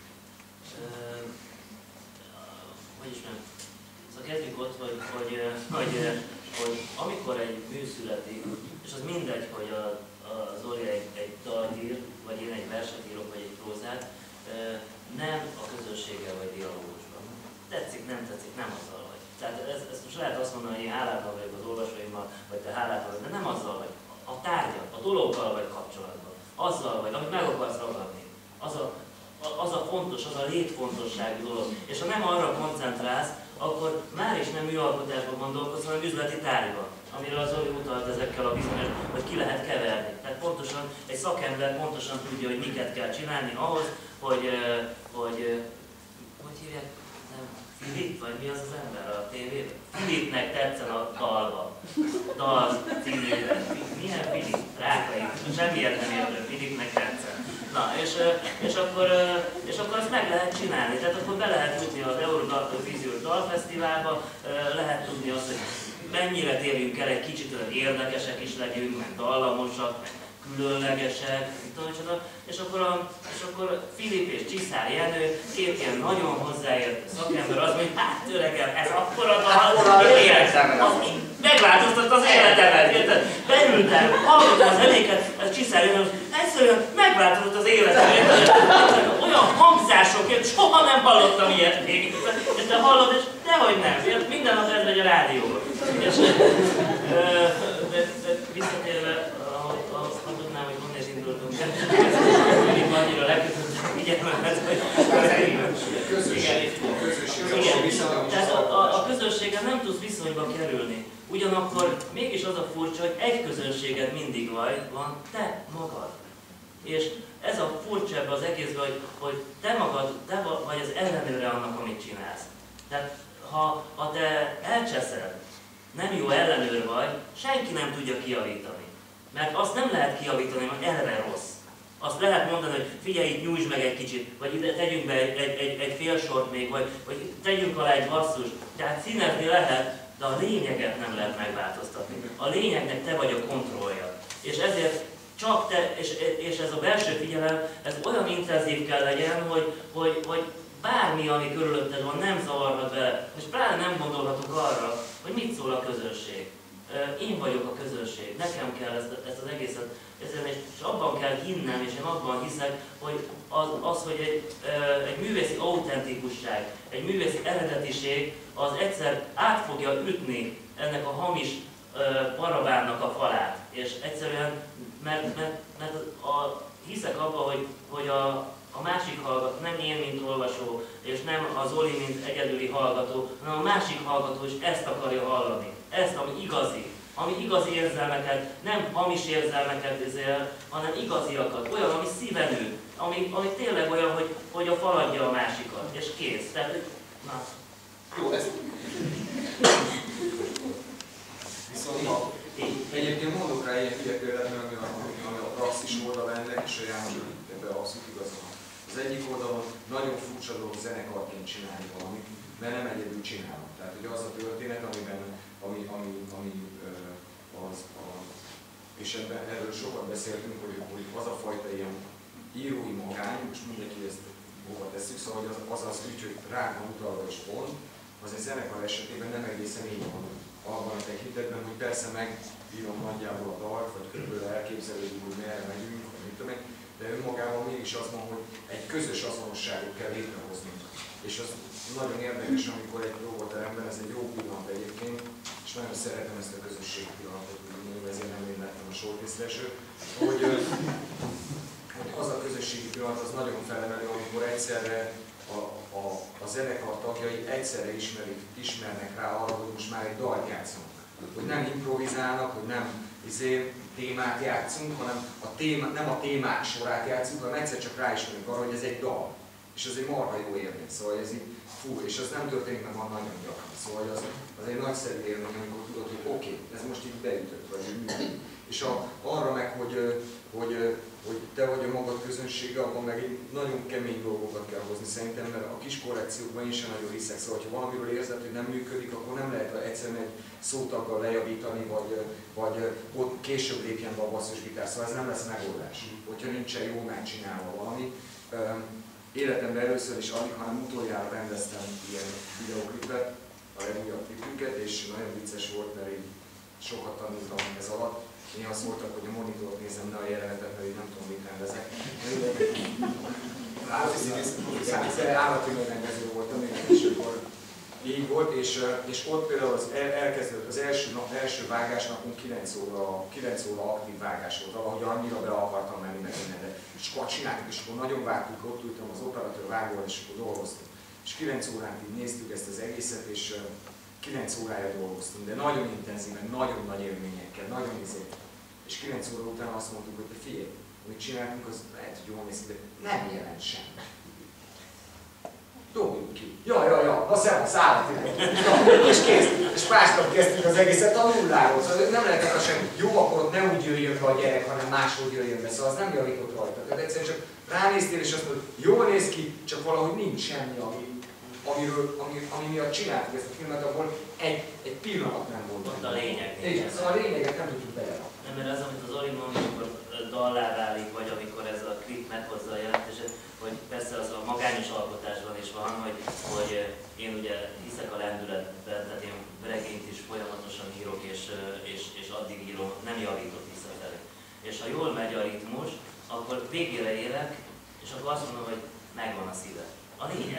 Speaker 2: Hogy is nem. Szóval kezdjük ott, hogy, hogy, hogy, hogy amikor egy mű születik, és az mindegy, hogy a, a Zoli egy, egy dalt ír, vagy én egy verset írok, vagy egy prózát, nem a közösséggel vagy dialógusban. Tetszik, nem tetszik, nem azzal vagy. Tehát ez, ezt most lehet azt mondani, hogy én hálátlan vagyok az olvasóimmal, vagy te hálátlan vagy, de nem azzal vagy. A tárgya, a dologgal vagy kapcsolatban. Azzal vagy, amit meg akarsz ragadni. Az a, az a fontos, az a létfontosságú dolog. És ha nem arra koncentrálsz, akkor már is nem műalkotásban gondolkozz, hanem üzleti tárgyban, amire az Zoli utalt ezekkel a bizonyos, hogy ki lehet keverni. Tehát pontosan, egy szakember pontosan tudja, hogy miket kell csinálni ahhoz, hogy, hogy, hogy hívják, nem, Filip, vagy mi az az ember a tévében? Filipnek tetszen a dalba. Dal címében. Milyen Filip? Rákai. Semmiért nem értem, Filipnek tetszen. Na, és, és, akkor, és akkor azt meg lehet csinálni. Tehát akkor be lehet jutni az Eurovíziós Dalfesztiválba, lehet tudni azt, hogy mennyire térjünk el egy kicsit, hogy érdekesek is legyünk, meg dallamosak, meg különlegesek, és akkor, a, és akkor Filip és Csiszár Jenő, két ilyen nagyon hozzáértő szakember, az mondja, hát öregem, ez akkora dal, az megváltoztatta az életemet, érted? Beültem, hallottam az zenéket, ez Csiszár Jenő, egyszerűen megváltozott az életemet, olyan hangzásokért soha nem hallottam ilyet még, és te hallod, és te Dehogy nem, minden nap ez megy a rádióban. És, de, de visszatérve, azt tudnám, hogy honnan indultunk. Mindig annyira lekötöttem figyelmet, hogy tehát a, a, a közösséggel nem tudsz viszonyba kerülni. Ugyanakkor mégis az a furcsa, hogy egy közönséged mindig van, te magad. És ez a furcsa ebben az egészben, hogy, hogy te magad, te vagy az ellenőre annak, amit csinálsz. Tehát ha, ha te elcseszel, nem jó ellenőr vagy, senki nem tudja kijavítani. Mert azt nem lehet kijavítani, mert eleve rossz. Azt lehet mondani, hogy figyelj, itt nyújtsd meg egy kicsit, vagy ide tegyünk be egy, egy, egy, egy fél sort még, vagy, vagy tegyünk alá egy basszust. Tehát színezni lehet, de a lényeget nem lehet megváltoztatni. A lényegnek te vagy a kontrollja. És ezért csak te, és, és ez a belső figyelem, ez olyan intenzív kell legyen, hogy, hogy, hogy bármi, ami körülötted van, nem zavarhat bele. És pláne nem gondolhatunk arra, hogy mit szól a közönség. Én vagyok a közönség, nekem kell ezt, ezt az egészet, és abban kell hinnem, és én abban hiszek, hogy az, az hogy egy, egy művészi autentikusság, egy művészi eredetiség, az egyszer át fogja ütni ennek a hamis parabánnak a falát. És egyszerűen, mert, mert, mert a, hiszek abban, hogy, hogy a, a másik hallgató, nem én, mint olvasó, és nem az Zoli, mint egyedüli hallgató, hanem a másik hallgató is ezt akarja hallani. Ezt, ami igazi. Ami igazi érzelmeket, nem hamis érzelmeket izél, hanem igaziakat. Olyan, ami szívenő, ami, ami tényleg olyan, hogy, hogy a faladja a másikat. És kész. Tehát, hogy... Na.
Speaker 1: Jó, ez... Viszont ha...
Speaker 3: Egyébként mondok rá ilyen hülye példát, ami a, ami a praxis oldal ennek, és a János ebben abszolút igaz van. Az egyik oldalon nagyon furcsa dolog zenekarként csinálni valamit, mert nem egyedül csinálom. Tehát ugye az a történet, amiben, ami, ami, ami az, a, és ebben erről sokat beszéltünk, hogy, hogy az a fajta ilyen írói magány, most mindenki ezt hova tesszük, szóval hogy az az, az ügy, hogy rá van utalva és pont, az egy zenekar esetében nem egészen így van. Abban a tekintetben, hogy persze megírom nagyjából a dalt, vagy körülbelül elképzelődik, hogy merre megyünk, vagy mit tudom én, de önmagában mégis az van, hogy egy közös azonosságot kell létrehozni. És az nagyon érdekes, amikor egy próbateremben, ez egy jó pillanat egyébként, és nagyon szeretem ezt a közösségi pillanatot, ezért nem én lettem a sortiszteső, hogy, hogy az a közösségi pillanat az nagyon felemelő, amikor egyszerre a, a, a zenekar tagjai egyszerre ismerik, ismernek rá arra, hogy most már egy dalt játszunk. Hogy nem improvizálnak, hogy nem izé, témát játszunk, hanem a téma, nem a témák sorát játszunk, hanem egyszer csak ráismerünk arra, hogy ez egy dal. És ez egy marha jó élmény, szóval ez így fú, és az nem történik meg van nagyon gyakran. Szóval az, az egy nagyszerű élmény, amikor tudod, hogy oké, okay, ez most így beütött, vagy működik. És a, arra meg, hogy, hogy, hogy te vagy a magad közönsége, abban meg nagyon kemény dolgokat kell hozni szerintem, mert a kis korrekciókban én sem nagyon hiszek. Szóval, ha valamiről érzed, hogy nem működik, akkor nem lehet egyszerűen egy szótaggal lejavítani, vagy, vagy ott később lépjen be a basszusgitár. Szóval ez nem lesz megoldás, hogyha nincsen jól megcsinálva valami. Életemben először is alig, hanem utoljára rendeztem ilyen videoklipet, a legújabb klipünket, és nagyon vicces volt, mert így sokat tanultam ez alatt. Néha szóltak, hogy a monitort nézem, ne a jelenetet, mert így nem tudom, mit rendezek. Állati megrendező voltam, és akkor így volt, és, és ott például az el, elkezdődött az első, nap, első vágásnapon kilenc óra, kilenc óra aktív vágás volt, valahogy annyira be akartam menni meg innen, és akkor csináltuk, és akkor nagyon vártuk, ott ültem az operatőr vágóval, és akkor dolgoztunk. És kilenc órán így néztük ezt az egészet, és kilenc órája dolgoztunk, de nagyon intenzíven, nagyon nagy élményekkel, nagyon izé. És kilenc óra után azt mondtuk, hogy te figyelj, amit csináltunk, az lehet, hogy jól néz ki, de nem jelent semmi. Dobjuk ki. Ja, ja, ja, na szevasz, állati. Ja, és kész. És másnap kezdtük az egészet a nulláról. Szóval nem lehetett az sem, jó, akkor ott ne úgy jöjjön be a gyerek, hanem máshogy jöjjön be. Szóval az nem javított rajta. Tehát egyszerűen csak ránéztél, és azt mondod, jól néz ki, csak valahogy nincs semmi, ami, amiről, ami, ami miatt csináltuk ezt a filmet, ahol egy, egy pillanat nem volt.
Speaker 2: Ott a lényeg.
Speaker 3: Igen, szóval a lényeget nem tudjuk belerakni.
Speaker 2: Nem, mert az, amit az Zoli mond, amikor dallá válik, vagy amikor ez a klip meghozza a jelentéset, hogy persze az a magányos alkotásban is van, hogy, hogy én ugye hiszek a lendületben, tehát én regényt is folyamatosan írok, és, és, és addig írom, nem javítok visszafelé. És ha jól megy a ritmus, akkor végére érek, és akkor azt mondom, hogy megvan a szíve. A lényeg.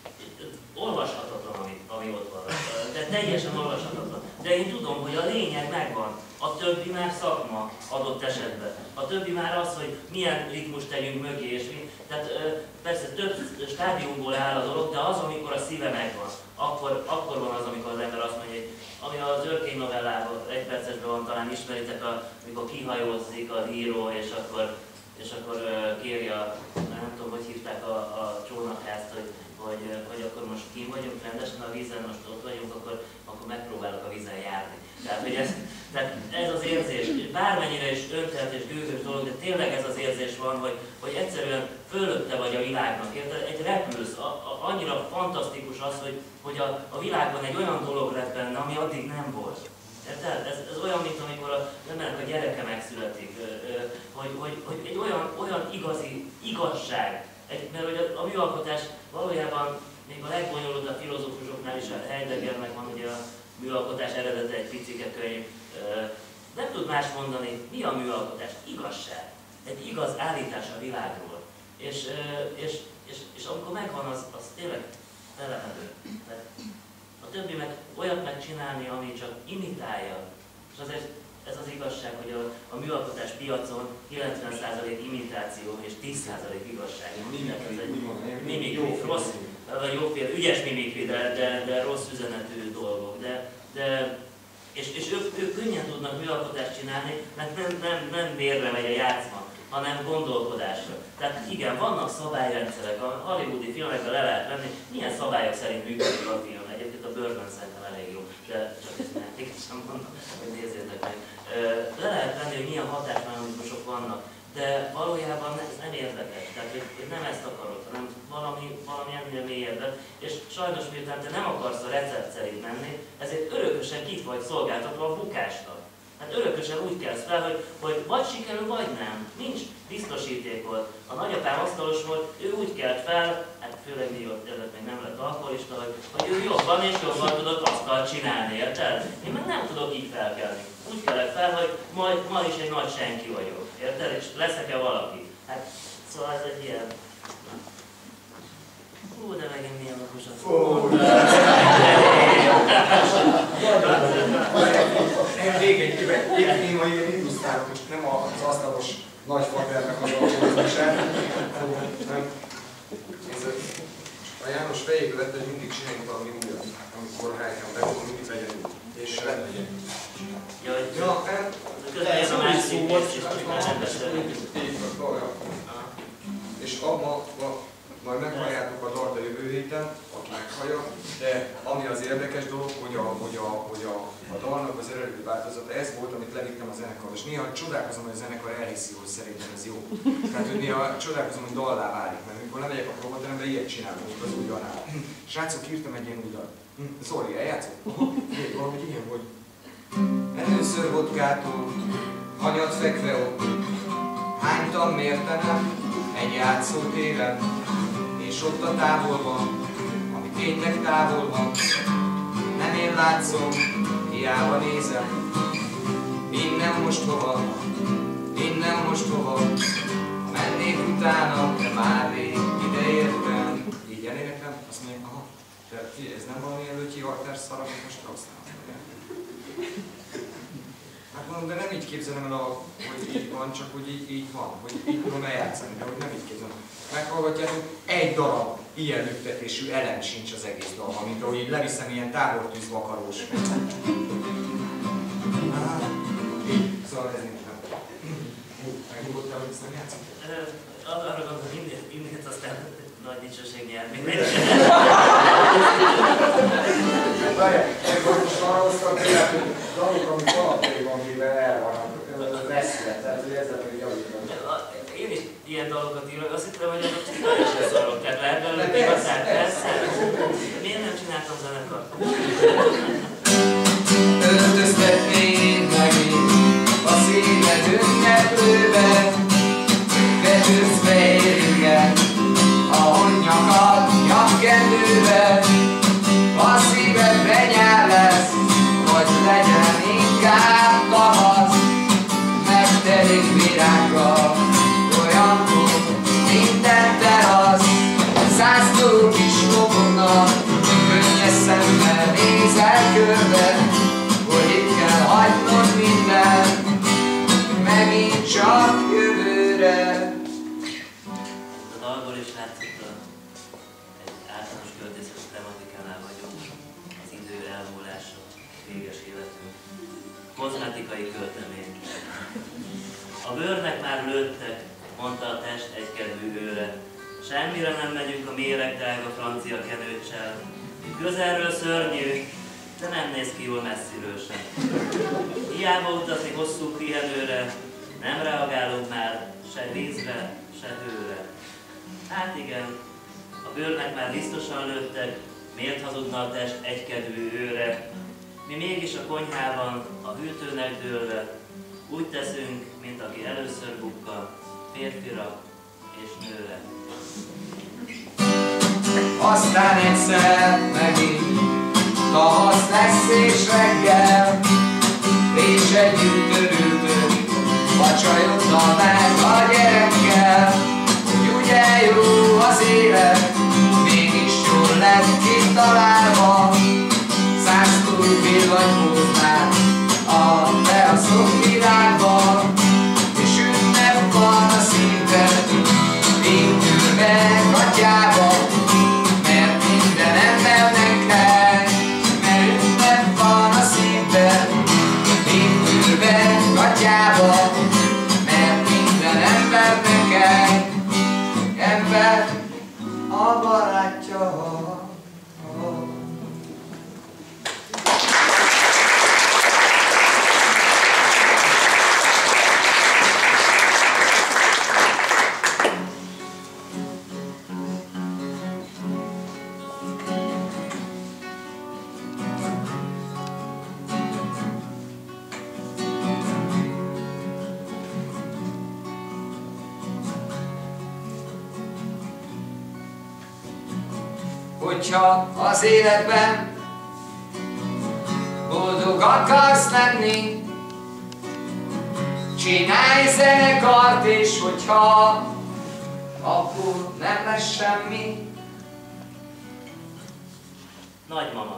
Speaker 2: olvashatatlan, ami, ami ott van. De teljesen olvashatatlan. De én tudom, hogy a lényeg megvan. A többi már szakma adott esetben. A többi már az, hogy milyen ritmust tegyünk mögé, és mi. Tehát persze több stádiumból áll a dolog, de az, amikor a szíve megvan, akkor, akkor van az, amikor az ember azt mondja, hogy ami az Örkény novellában, egy percesben van, talán ismeritek, amikor kihajózik az író, és akkor, és akkor kéri a, nem tudom, hogy hívták a, a csónakházt, hogy, hogy, hogy akkor most kim vagyunk rendesen a vízen, most ott vagyunk, akkor, akkor megpróbálok a vízen járni. Tehát, hogy ez, tehát ez az érzés, bármennyire is öntelt és gőgös dolog, de tényleg ez az érzés van, hogy, hogy egyszerűen fölötte vagy a világnak, érted? Egy repülsz, a, a, annyira fantasztikus az, hogy, hogy a, a világban egy olyan dolog lett benne, ami addig nem volt. Érted? Ez, ez olyan, mint amikor az embernek a gyereke megszületik, hogy, hogy, hogy egy olyan, olyan igazi igazság, egy, mert hogy a, a műalkotás valójában még a legbonyolultabb filozófusoknál is, a Heideggernek van ugye a műalkotás eredete, egy picike könyv. Nem tud más mondani, mi a műalkotás? Igazság. Egy igaz állítás a világról. És, és, és, és amikor megvan, az, az tényleg felemelő. A többi meg olyat megcsinálni, ami csak imitálja. És azért ez az igazság, hogy a, a műalkotás piacon kilencven százalék imitáció és tíz százalék igazság. Mimikri, rossz, vagy jó például, ügyes mimikri, de, de, de rossz üzenetű dolgok. De, de, és és ők, ők könnyen tudnak műalkotást csinálni, mert nem, nem, nem vérre megy a játszma, hanem gondolkodásra. Tehát igen, vannak szabályrendszerek, a hollywoodi filmekben le lehet venni, milyen szabályok szerint működik a film. Egyébként a Birdman szerintem elég jó, de csak ezt nem mondom, hogy nézzétek meg. Le lehet venni, hogy milyen hatásmechanizmusok vannak, de valójában ez nem érdekes, tehát hogy nem ezt akarod, hanem valami, valami ennél mélyebben, és sajnos miután te nem akarsz a recept szerint menni, ezért örökösen kit vagy szolgáltatva a bukásnak. Hát örökösen úgy kelsz fel, hogy, hogy vagy sikerül, vagy nem. Nincs biztosítékod. A nagyapám asztalos volt, ő úgy kelt fel, hát főleg mi ott még nem lett alkoholista, hogy, hogy ő jobban és jobban tudott asztalt csinálni, érted? Én meg nem tudok így felkelni. Úgy kelek fel, hogy majd ma is egy nagy senki vagyok, érted? És leszek-e valaki? Hát szóval ez egy ilyen... Hú, de megint milyen okosan.
Speaker 3: Én végén kívánok, én ma ilyen illusztrálok, hogy nem az asztalos nagyfaternek az alkoholizmusát, hanem a János fejébe vett, hogy mindig csináljunk valami újat, amikor rájön be, akkor mindig legyen úgy, és rendben. Ja, ez a másik szó volt, és abban majd meghalljátok a dalt a jövő héten, aki meghallja, de ami az érdekes dolog, hogy a, hogy a, hogy a, a dalnak az eredeti változata, ez volt, amit levittem a zenekarra, és néha csodálkozom, hogy a zenekar elhiszi, hogy szerintem ez jó. Tehát, hogy néha csodálkozom, hogy dallá válik, mert amikor lemegyek a próbaterembe, ilyet csinálom, mint az új dalnál. Srácok, írtam egy ilyen új dal. Szóri, eljátszok? Még valami ilyen, hogy először vodkától, hanyat fekve ott, hánytam mértenem egy játszótéren, és ott a távolban, ami tényleg távol van, nem én látszom, hiába nézem. Innen most hova, innen most hova, mennék utána, de már rég ideértem. Így eléneklem, azt mondják, aha, de ez nem valami előtti arter szar, amit most használom. Hát mondom, de nem így képzelem el, a, hogy így van, csak hogy így, így van, hogy így tudom eljátszani, de hogy nem így képzelem. Meghallgatjátok, egy darab ilyen lüktetésű elem sincs az egész dalban, mint ahogy így leviszem ilyen tábortűz vakarós. Szóval ez nincs nem. Megnyugodtál, hogy ezt nem játszik?
Speaker 2: Arra gondolom, hogy innét aztán nagy dicsőség nyer mindegy.
Speaker 3: Várjál, akkor most arra hoztam tényleg, hogy dalok, amik alapjaiban, mivel el vannak veszve, tehát hogy ezzel pedig javítani.
Speaker 2: Én is ilyen dalokat írok, azt hittem, hogy azok teljesen szarok, tehát lehet belőle még aztán persze. Miért nem csináltam zenekart?
Speaker 4: Öltöztetnéd megint a szíved ünneplőbe, betűzve érünket a honnyakad nyakkendőbe. A szívedbe nyár lesz, vagy legyen inkább tavasz, megtelik virággal, olyankor minden terasz, százszor kis fokoknak
Speaker 2: itt a, egy általános költészeti tematikánál vagyunk, az idő elmúlása, véges életünk. Kozmetikai költemény. A bőrnek már lőttek, mondta a test egykedvű őre. Semmire nem megyünk a méregdrága francia kenőccsel. Közelről szörnyű, de nem néz ki jól messziről sem. Hiába utazni hosszú pihenőre, nem reagálunk már se vízre, se hőre. Hát igen, a bőrnek már biztosan lőttek, miért hazudna a test egykedvű őre? Mi mégis a konyhában, a hűtőnek dőlve, úgy teszünk, mint aki először bukkan, férfira és nőre.
Speaker 4: Aztán egyszer megint tavasz lesz és reggel, és együtt örültünk, vacsajodna meg a gyerekkel, hogy ugye jó az élet, mégis jól lett kitalálva, száz turbil vagy húznál a teraszok virágban, és ünnep van a szívben, indul meg atyába, mert minden embernek hely, mert ünnep van a szívben, indul meg atyába, mert minden embernek hely, ember a barátja. Hogyha az életben boldog akarsz lenni, csinálj zenekart, és hogyha akkor nem lesz semmi.
Speaker 2: Nagymama.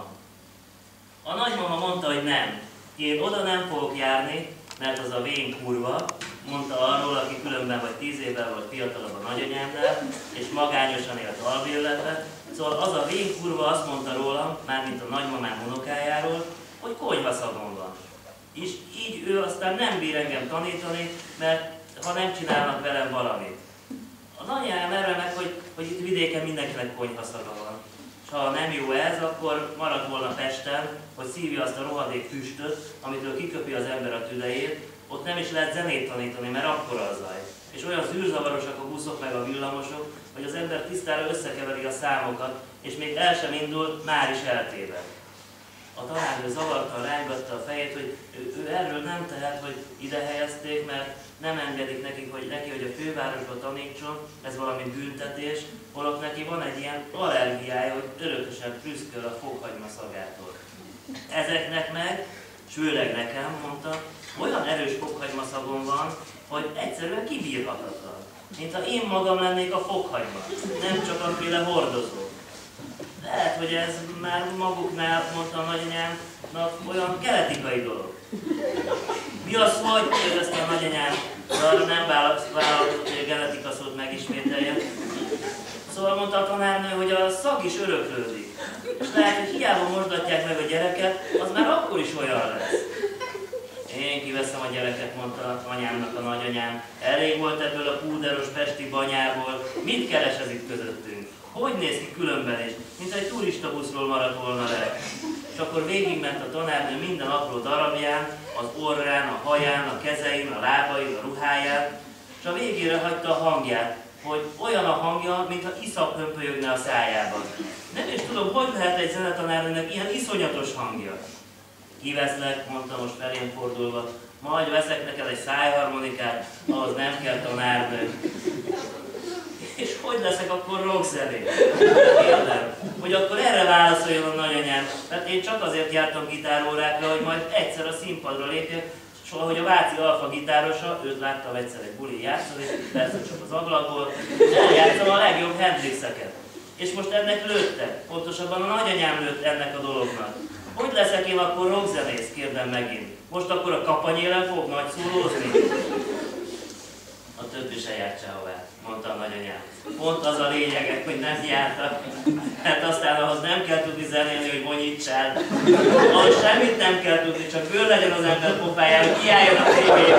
Speaker 2: A nagymama mondta, hogy nem. Én oda nem fogok járni, mert az a vén kurva, mondta arról, aki különben vagy tíz évvel volt fiatalabb a nagyanyámnál, és magányosan élt albérletbe. Szóval az a vén kurva azt mondta rólam, mármint a nagymamám unokájáról, hogy konyhaszagom van. És így ő aztán nem bír engem tanítani, mert ha nem csinálnak velem valamit. A nagyanyám erre meg, hogy, hogy itt vidéken mindenkinek konyhaszaga van. És ha nem jó ez, akkor marad volna Pesten, hogy szívja azt a rohadék füstöt, amitől kiköpi az ember a tüdejét. Ott nem is lehet zenét tanítani, mert akkora a zaj. És olyan zűrzavarosak a buszok meg a villamosok, hogy az ember tisztára összekeveri a számokat, és még el sem indul, már is eltéved. A tanárnő zavartan rángatta a fejét, hogy ő, ő erről nem tehet, hogy ide helyezték, mert nem engedik nekik, hogy neki, hogy a fővárosba tanítson, ez valami büntetés, holott neki van egy ilyen allergiája, hogy örökösen prüszköl a fokhagyma szagától. Ezeknek meg, s főleg nekem, mondta, olyan erős fokhagyma szagom van, hogy egyszerűen kibírhatatlan. Mintha én magam lennék a fokhagyma, nem csak a féle hordozó. Lehet, hogy ez már maguknál, mondta a nagyanyámnak, olyan genetikai dolog. Mi az, hogy? Kérdezte a nagyanyám, de arra nem vállalkozott, hogy a genetika szót megismételje. Szóval mondta a tanárnő, hogy a szag is öröklődik. És lehet, hogy hiába mosdatják meg a gyereket, az már akkor is olyan lesz. Én kiveszem a gyereket, mondta anyámnak a nagyanyám. Elég volt ebből a púderos pesti banyából. Mit keres ez itt közöttünk? Hogy néz ki különben is? Mint egy turistabuszról maradt volna le. És akkor végigment a tanárnő minden apró darabján, az orrán, a haján, a kezein, a lábain, a ruháján, és a végére hagyta a hangját, hogy olyan a hangja, mintha iszap hömpölyögne a szájában. Nem is tudom, hogy lehet egy zenetanárnőnek ilyen iszonyatos hangja. Kiveszlek, mondta most felén fordulva, majd veszek neked egy szájharmonikát, ahhoz nem kell tanárnő. És hogy leszek akkor rockzenét? Kérdem, hogy akkor erre válaszoljon a nagyanyám. Tehát én csak azért jártam gitárórákra, hogy majd egyszer a színpadra lépjek, és valahogy a Váci Alfa gitárosa, őt láttam egyszer egy bulin játszani, persze csak az ablakból, eljátszom a legjobb Hendrixeket. És most ennek lőttek, pontosabban a nagyanyám lőtt ennek a dolognak. Hogy leszek én akkor rockzenész? Kérdem megint. Most akkor a kapanyélen fog nagy szólózni? A többi se járt sehová. mondta a nagyanyám. Pont az a lényege, hogy nem jártak. Hát aztán ahhoz nem kell tudni zenélni, hogy vonyítsál. Ahhoz semmit nem kell tudni, csak bőr legyen az ember pofáján, hogy kiálljon a tévén.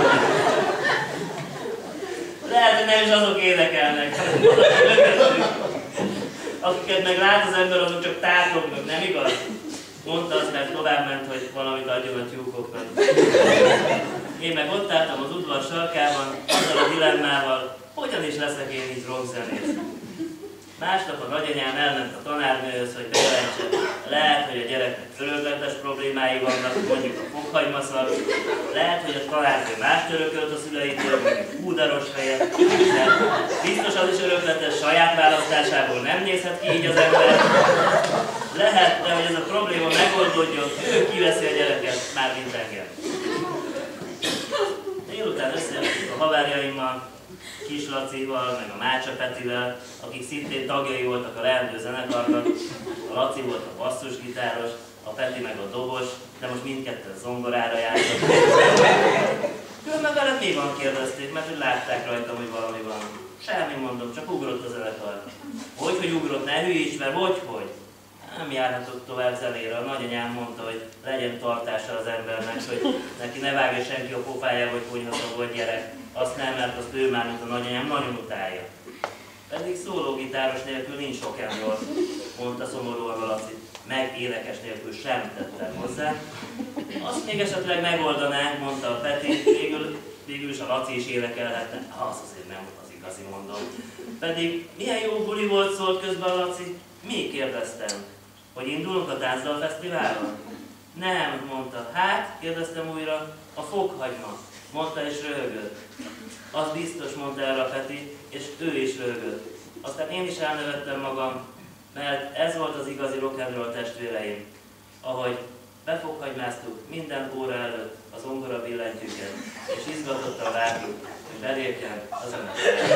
Speaker 2: Lehet, hogy nem is azok énekelnek, akiket meg lát az ember, azok csak tátognak, nem igaz? Mondta, aztán tovább ment, hogy valamit adjon a tyúkoknak. Én meg ott álltam az udvar sarkában, azzal a dilemmával, hogyan is leszek én így rockzenész. Másnap a nagyanyám elment a tanárnőhöz, hogy bejelentse, lehet, hogy a gyereknek örökletes problémái vannak, mondjuk a fokhagymaszag, lehet, hogy a tanárnő más örökölt a szüleitől, mondjuk húdaros fejet, de biztos az is örökletes, saját választásából nem nézhet ki így az ember. Lehet, de hogy ez a probléma megoldódjon, ő kiveszi a gyereket, már mint engem. Délután összejöttünk a haverjaimmal, Kis Lacival, meg a Mácsa Petivel, akik szintén tagjai voltak a leendő zenekarnak. A Laci volt a basszusgitáros, a Peti meg a dobos, de most mindketten zongorára jártak. Különben veled mi van, kérdezték, mert hogy látták rajtam, hogy valami van. Semmi mondom, csak ugrott a zenekar. Hogy, hogy ugrott, ne hülyíts, mert hogy, hogy? Nem járhatok tovább zenére. A nagyanyám mondta, hogy legyen tartása az embernek, hogy neki ne vágja senki a pofájába, hogy konyhaszag volt gyerek. Azt nem, mert azt ő már, mint a nagyanyám, nagyon utálja. Pedig szólógitáros nélkül nincs sok ember, mondta szomorúan a Laci. Meg énekes nélkül sem tettem hozzá. Azt még esetleg megoldanánk, mondta a Peti. Végül, végül is a Laci is énekelhetne. Az azért nem az igazi, mondom. Pedig milyen jó buli volt, szólt közben a Laci. Mi? Kérdeztem. Hogy indulunk a táncdalfesztiválon? Nem, mondta. Hát? Kérdeztem újra. A fokhagyma. Mondta és röhögött. Az biztos, mondta el a Peti, és ő is röhögött. Aztán én is elnevettem magam, mert ez volt az igazi rock and roll, testvéreim. Ahogy befokhagymáztuk minden óra előtt az zongora billentyűket, és izgatottan vártuk, hogy belépjen az ember.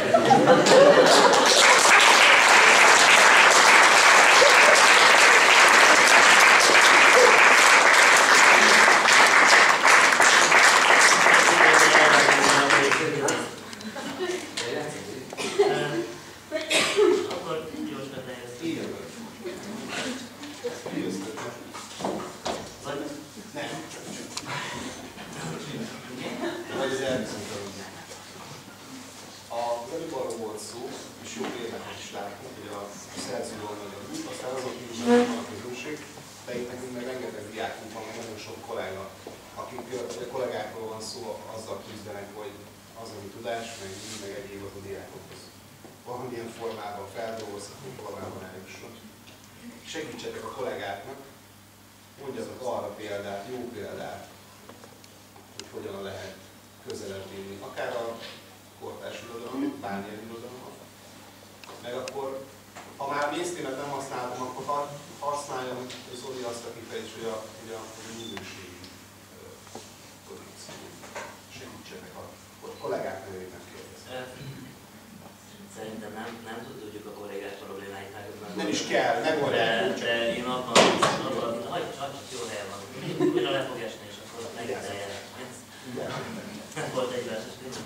Speaker 1: Segítsetek a kollégáknak, mondjatok arra példát, jó példát, hogy hogyan lehet közelebb vinni, akár a kortárs irodalmat, bármilyen irodalmat. Meg akkor, ha már mainstreamet nem használom, akkor használjam Zoli azt a kifejezést, hogy a, hogy a, a minőségi pozíció. Segítsetek a, a kollégák nevében kérdezni.
Speaker 2: Szerintem nem, nem tudjuk a kollégák problémáit megoldani.
Speaker 1: Nem is kell, megoldani.
Speaker 2: De, de én abban, abban hogy csak jó helyen van. Újra le fog esni, és akkor megérteljen. Nem volt egy verses téma.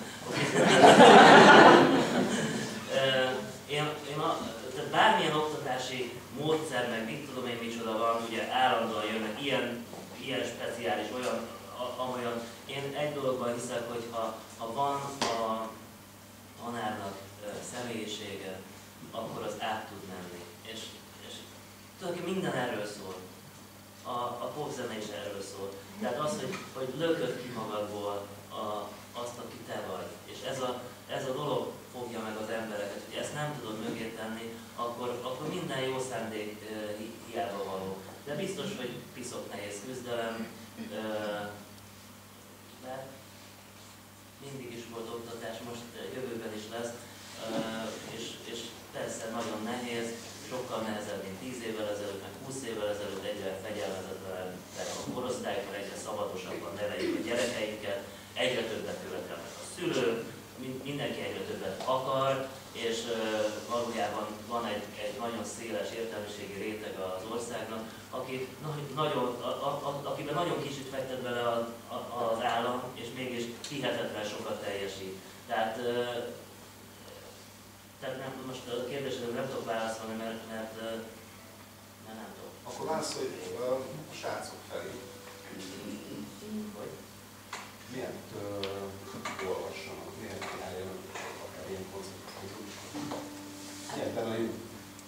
Speaker 2: Én, én a, tehát bármilyen oktatási módszer, meg mit tudom én micsoda van, ugye állandóan jönnek ilyen, ilyen speciális, olyan, amolyan. Én egy dologban hiszek, hogy ha, ha van a tanárnak személyisége, akkor az át tud menni. És, és tulajdonképpen minden erről szól. A, a popzene is erről szól. Tehát az, hogy, hogy lököd ki magadból a, azt, aki te vagy. És ez a, ez a dolog fogja meg az embereket. Hogy ezt nem tudod mögé tenni, akkor, akkor minden jó szándék uh, hiába való. De biztos, hogy piszok nehéz küzdelem. Uh, de mindig is volt oktatás, most jövőben is lesz. Uh, és, és persze nagyon nehéz, sokkal nehezebb, mint tíz évvel ezelőtt, meg húsz évvel ezelőtt, egyre fegyelmezetlenebb a korosztályokon, egyre szabadosabban neveljük a gyerekeinket, egyre többet követelnek a szülők, mindenki egyre többet akar, és uh, valójában van egy, egy nagyon széles értelmiségi réteg az országnak, aki nagyon, a, a, a, akiben nagyon kicsit fektet bele a, a, az állam, és mégis hihetetlen sokat teljesít. Tehát uh, tehát nem, most a kérdésre nem tudok válaszolni, mert, mert, mert nem tudok.
Speaker 1: Akkor válaszolj a srácok felé.
Speaker 2: Hogy?
Speaker 1: Miért uh, olvassanak, miért járjanak akár ilyen koncepciót? Miért benne jó?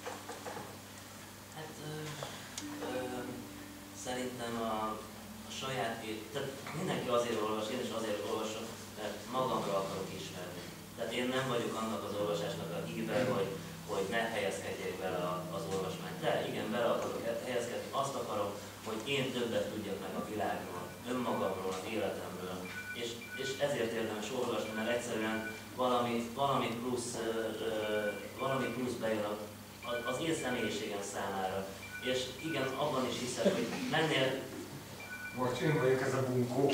Speaker 2: Hát ö, ö, szerintem a, a saját, tehát mindenki azért olvas, én is azért olvasok, mert magamra akarok ismerni. Tehát én nem vagyok annak az olvasásnak a híve, hogy, hogy ne helyezkedjék bele az olvasmányt. De igen, bele akarok helyezkedni, azt akarom, hogy én többet tudjak meg a világról, önmagamról, az életemről. És, és ezért érdemes olvasni, mert egyszerűen valami, valami, plusz, valami plusz bejön az én személyiségem számára. És igen, abban is hiszek, hogy mennél...
Speaker 3: Most én vagyok ez a bunkó.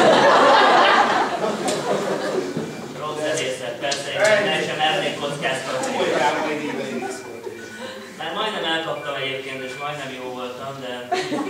Speaker 2: Rossz zenészek, persze, én nem sem elnék kockáztatni. Már majdnem elkaptam egyébként, és majdnem jó voltam, de...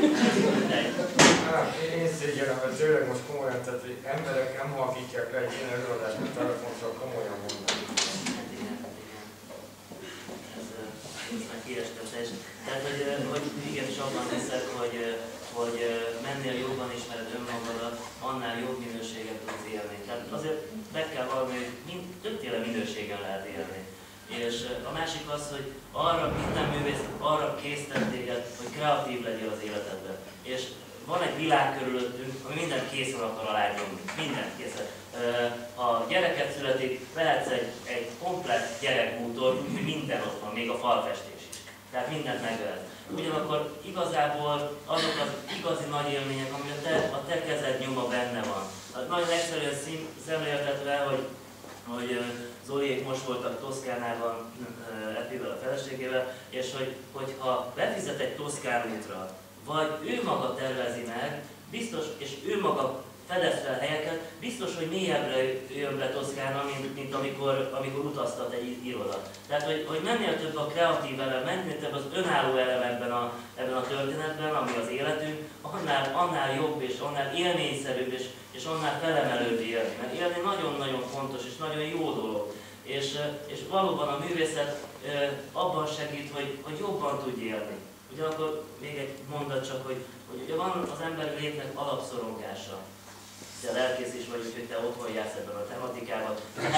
Speaker 3: Én szégyellem, mert tényleg most komolyan, tehát hogy emberek nem halkítják le egy ilyen előadást, mert telefonról komolyan mondani.
Speaker 2: Hát igen, hát igen. Ez, ez már kiestem teljesen. Tehát, hogy, hogy igenis abban hiszek, hogy, hogy mennél jobban ismered önmagadat, annál jobb minőséget tudsz élni. Tehát azért meg kell valami, hogy mind, többféle minőségen lehet élni. És a másik az, hogy arra minden művész arra késztet téged, hogy kreatív legyél az életedben. És van egy világ körülöttünk, ami mindent készül akar alágyomni. Mindent készül. Ha gyereket születik, vehetsz egy, egy komplett gyerekbútor, úgyhogy minden ott van, még a falfestés is. Tehát mindent megvehet. Ugyanakkor igazából azok az igazi nagy élmények, ami a te, a te kezed nyoma benne van. Nagyon egyszerűen szemléltetve, hogy, hogy Zoliék most voltak Toszkánában Epivel, a feleségével, és hogy, hogyha befizet egy Toszkán útra, vagy ő maga tervezi meg, biztos, és ő maga fedez fel helyeket, biztos, hogy mélyebbre jön be Toszkána, mint, mint amikor, amikor utaztat egy iroda. Tehát, hogy, hogy mennél több a kreatív elem, mennél több az önálló elem ebben a, ebben a történetben, ami az életünk, annál, annál jobb és annál élményszerűbb és, és annál felemelőbb élni. Mert élni nagyon-nagyon fontos és nagyon jó dolog. És, és valóban a művészet abban segít, hogy, hogy jobban tudj élni. Ugyanakkor még egy mondat csak, hogy, hogy ugye van az emberi létnek alapszorongása. Te lelkész is vagy, úgyhogy te otthon jársz ebben a tematikában.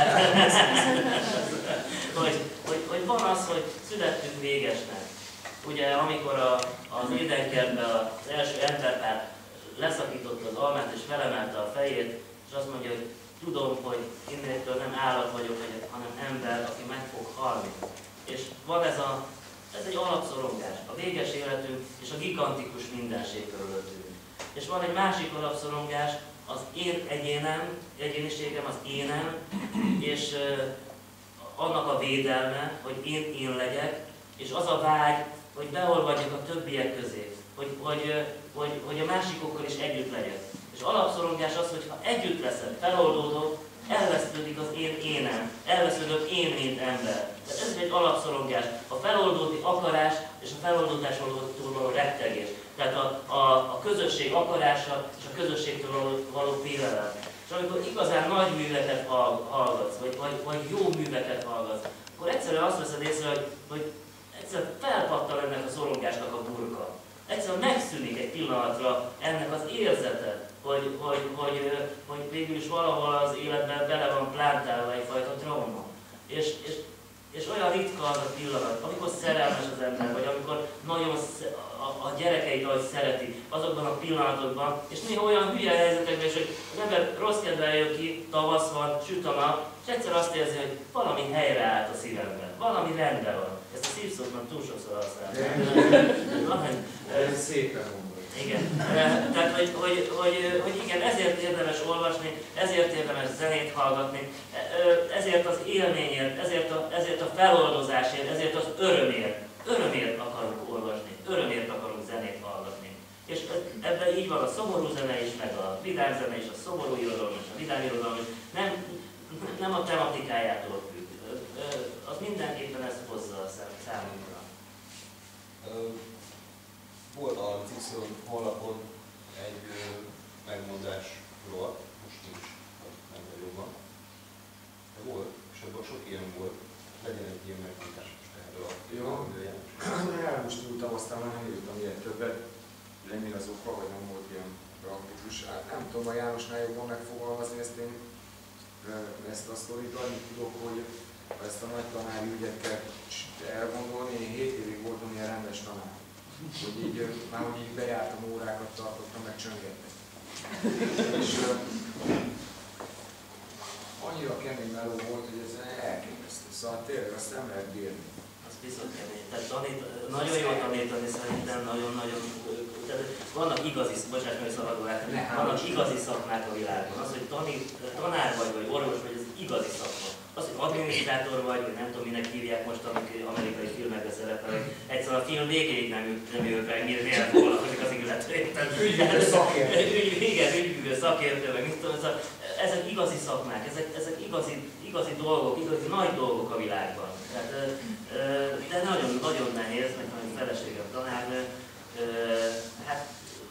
Speaker 2: hogy, hogy, hogy van az, hogy születtünk végesnek. Ugye amikor a, az édenkertben az első emberpár leszakította az almát és felemelte a fejét, és azt mondja, hogy tudom, hogy innétől nem állat vagyok, hanem ember, aki meg fog halni. És van ez a Ez egy alapszorongás, a véges életünk és a gigantikus mindenség körülöttünk. És van egy másik alapszorongás, az én egyénem, egyéniségem, az énem, és uh, annak a védelme, hogy én én legyek, és az a vágy, hogy beolvadjak a többiek közé, hogy, hogy, uh, hogy, hogy a másikokkal is együtt legyek. És alapszorongás az, hogy ha együtt leszek, feloldódok, elvesztődik az én énem, elvesződök én, mint ember. Tehát ez egy alapszorongás, a feloldódni akarás és a feloldódásról való rettegés. Tehát a, a, a közösség akarása és a közösségtől való, való félelem. És amikor igazán nagy műveket hallgatsz, vagy, vagy, vagy jó műveket hallgatsz, akkor egyszerűen azt veszed észre, hogy, hogy egyszerűen felpattan ennek a szorongásnak a burka. Egyszerűen megszűnik egy pillanatra ennek az érzete, hogy, hogy, hogy, hogy végül is valahol az életben bele van plántálva egyfajta trauma. És, és, és olyan ritka az a pillanat, amikor szerelmes az ember, vagy amikor nagyon a, a gyerekeit ahogy szereti, azokban a pillanatokban, és néha olyan hülye helyzetekben is, hogy az ember rossz kedvel jön ki, tavasz van, süt a nap, és egyszer azt érzi, hogy valami helyre állt a szívemben, valami rendben van. Ezt a szívszót már túl sokszor használom.
Speaker 3: Szépen mondod.
Speaker 2: Igen. Tehát, hogy, hogy, hogy, hogy igen, ezért érdemes olvasni, ezért érdemes zenét hallgatni, ezért az élményért, ezért a, ezért a feloldozásért, ezért az örömért. Örömért akarunk olvasni, örömért akarunk zenét hallgatni. És ebben így van a szomorú zene is, meg a vidám zene is, a szomorú irodalom is, a vidám irodalom is. Nem, nem a tematikájától függ. Az mindenképpen ezt hozza a számunkra.
Speaker 1: Volt a Cicero honlapon egy ö, megmondás rovat, most nincs, nem jobban. De volt, és abban sok ilyen volt, legyen egy
Speaker 3: aztán már nem írtam ilyen többet, hogy mi az oka, vagy nem volt ilyen praktikus. Hát nem tudom a Jánosnál jobban megfogalmazni ezt én, ezt a sztorit, annyit tudok, hogy ezt a nagy tanári ügyet kell elgondolni. Én hét évig voltam ilyen rendes tanár. Hogy így, már hogy így bejártam, órákat tartottam, meg csöngettek. És annyira kemény meló volt, hogy ez elképesztő. Szóval tényleg azt nem lehet bírni.
Speaker 2: Az bizony kemény. Tehát tanít, nagyon jól tanítani szerintem, nagyon-nagyon... Vannak igazi, bocsáss meg szabadul látni, vannak igazi szakmák a világon. Az, hogy tanít, tanár vagy, vagy orvos vagy, ez igazi szakma. Az, hogy adminisztrátor vagy, vagy nem tudom minek hívják most, amik amerikai filmekbe szerepelnek. Egyszerűen a film végéig nem, nem jön fel, mire foglalkozik az illető.
Speaker 3: Ügyvívő szakértő.
Speaker 2: Igen, ügyvívő szakértő, meg mit tudom, szóval ezek igazi szakmák, ezek, ezek igazi, igazi dolgok, igazi nagy dolgok a világban. Tehát, de nagyon, nagyon nehéz, nekem egy feleségem tanárnő, hát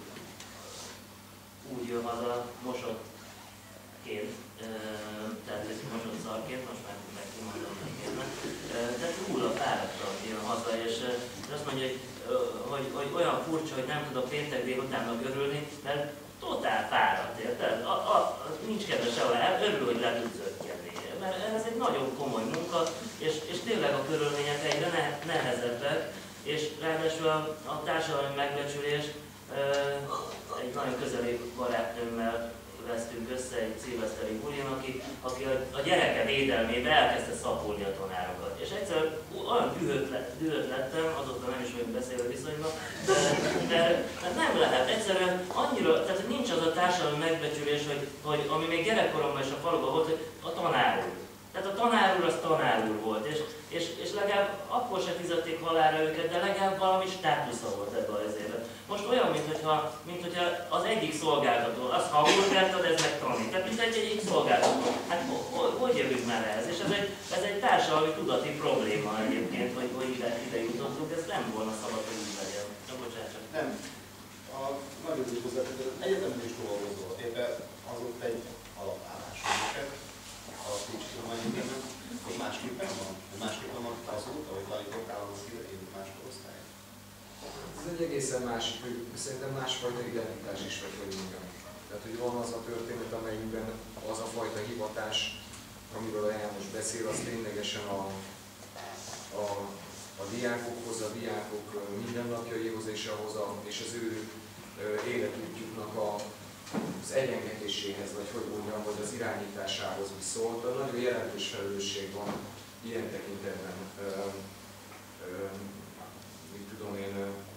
Speaker 2: úgy jön haza mosottként, tehát mosott szarként, most már meg kimondom neked, tehát hulla fáradtan jön haza, és azt mondja, hogy, hogy, hogy olyan furcsa, hogy nem tud a péntek délutánnak örülni, mert totál fáradt, érted? A, a, nincs kedves sehol, örül, hogy le tud zökkyenni. Mert ez egy nagyon komoly munka, és, és tényleg a körülmények egyre ne, nehezebbek, és ráadásul a, a társadalmi megbecsülés egy nagyon közeli barátnőmmel vesztünk össze egy szilveszteri bulin, aki, aki a, a gyereke védelmébe elkezdte szapulni a tanárokat. És egyszer olyan dühött, le, dühött lettem, azóta nem is vagyunk beszélő viszonyban, de, de, de nem lehet. Egyszerűen annyira, tehát nincs az a társadalmi megbecsülés, hogy, hogy ami még gyerekkoromban is a faluban volt, hogy a tanár úr. Tehát a tanár úr az tanár úr volt, és, és, és legalább akkor se fizették halálra őket, de legalább valami státusza volt ebben az évben. Most olyan, mintha mint hogyha az egyik szolgáltató, az ha úgy érted, ez meg tanít. Tehát mint egy egyik szolgáltató. Hát hogy, hogy jövünk már ehhez? És ez egy, ez egy társadalmi tudati probléma egyébként, hogy, hogy ide, ide jutottunk, ez nem volna szabad, hogy így legyen. Na, bocsánat.
Speaker 1: Nem. A nagyon úgy hozzátető, egyetemben is dolgozol. Éppen az ott egy alapállás neked. A Pécsi Tudományegyetemen, hogy másképpen van? Hogy másképpen van azóta, hogy tanítottál az idején más korosztályt?
Speaker 3: Ez egy egészen másik, hogy szerintem másfajta identitás is vagy, hogy mondjam. Tehát, hogy van az a történet, amelyikben az a fajta hivatás, amiről a János beszél, az ténylegesen a, a, a diákokhoz, a diákok mindennapjaihoz és ahhoz a, és az ő életútjuknak a az egyengetéséhez, vagy hogy mondjam, vagy az irányításához viszont nagyon jelentős felelősség van ilyen tekintetben. Ö, ö, mit tudom én,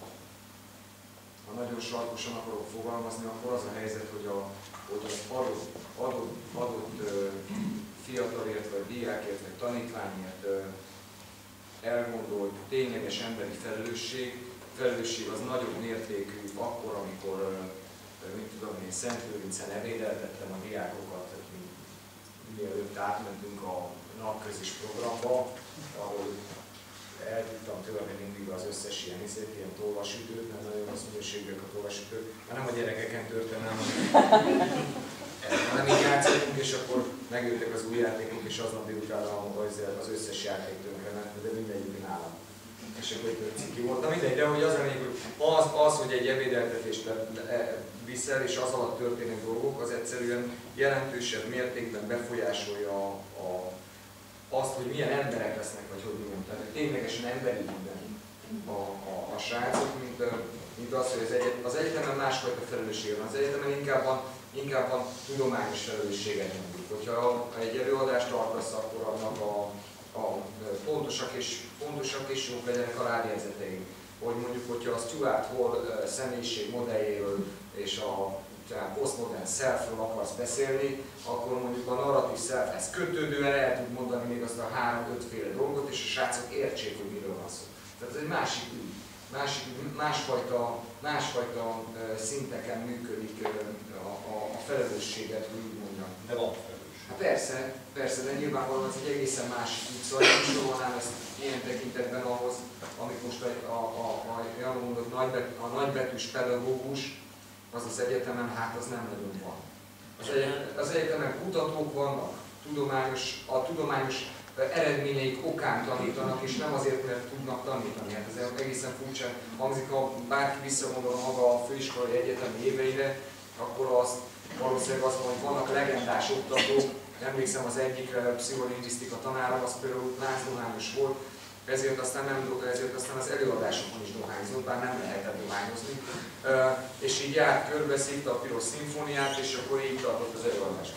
Speaker 3: ha nagyon sarkosan akarok fogalmazni, akkor az a helyzet, hogy, a, hogy az adott, adott, adott ö, fiatalért, vagy diákért, vagy tanítványért ö, elgondolt tényleges emberi felelősség, felelősség az nagyobb mértékű akkor, amikor mit tudom én, Szentlőrincen ebédeltettem a diákokat, mielőtt átmentünk a napközis programba, ahol el tudtam törni mindig az összes ilyen izét, ilyen tolvasütőt, mert nagyon rossz minőségűek a tolvasütők, már nem a gyerekeken történelem, hanem így játszottunk, és akkor megjöttek az új játékok, és aznap délután az összes játék tönkre ment, de mindegyik nálam. És akkor egy ciki volt. Na mindegy, de hogy az a lényeg, hogy az, az, hogy egy ebédeltetést viszel, és az alatt történnek dolgok, az egyszerűen jelentősebb mértékben befolyásolja a, a, azt, hogy milyen emberek lesznek, vagy hogy mondjam. Tehát hogy ténylegesen emberi minden a, a, a srácok, mint, mint az, hogy az, egyet, az egyetemen másfajta felelősség van. Az egyetemen inkább van, inkább van tudományos felelősséget mondjuk. Hogyha egy előadást tartasz, akkor annak a a pontosak és, pontosak és jók legyenek a lábjegyzeteink. Hogy mondjuk, hogyha a Stuart Hall személyiség modelljéről és a posztmodern selfről akarsz beszélni, akkor mondjuk a narratív selfhez kötődően el tud mondani még azt a három-ötféle dolgot, és a srácok értsék, hogy miről van szó. Tehát ez egy másik ügy. Másik, másfajta, másfajta szinteken működik a, a, a felelősséget, hogy úgy mondjam.
Speaker 1: De van felelősség.
Speaker 3: Hát persze, persze, de nyilvánvalóan ez egy egészen másik ügy, szóval én is sorolnám ezt ilyen tekintetben ahhoz, amit most a, a, a, a Janu mondott, nagybet, a nagybetűs pedagógus, az az egyetemen, hát az nem nagyon van. Az, egy, az egyetemen kutatók vannak, tudományos, a tudományos eredményeik okán tanítanak, és nem azért, mert tudnak tanítani. Hát ez egészen furcsa hangzik, ha bárki visszagondol maga a főiskolai egyetemi éveire, akkor azt valószínűleg azt mondom, hogy vannak legendás oktatók. Emlékszem az egyikre, a pszicholingvisztika tanára, az például lázdohányos volt, ezért aztán nem ezért aztán az előadásokon is dohányzott, bár nem lehetett dohányozni. És így járt körbe, szívta a piros szimfóniát, és akkor így tartott az előadást.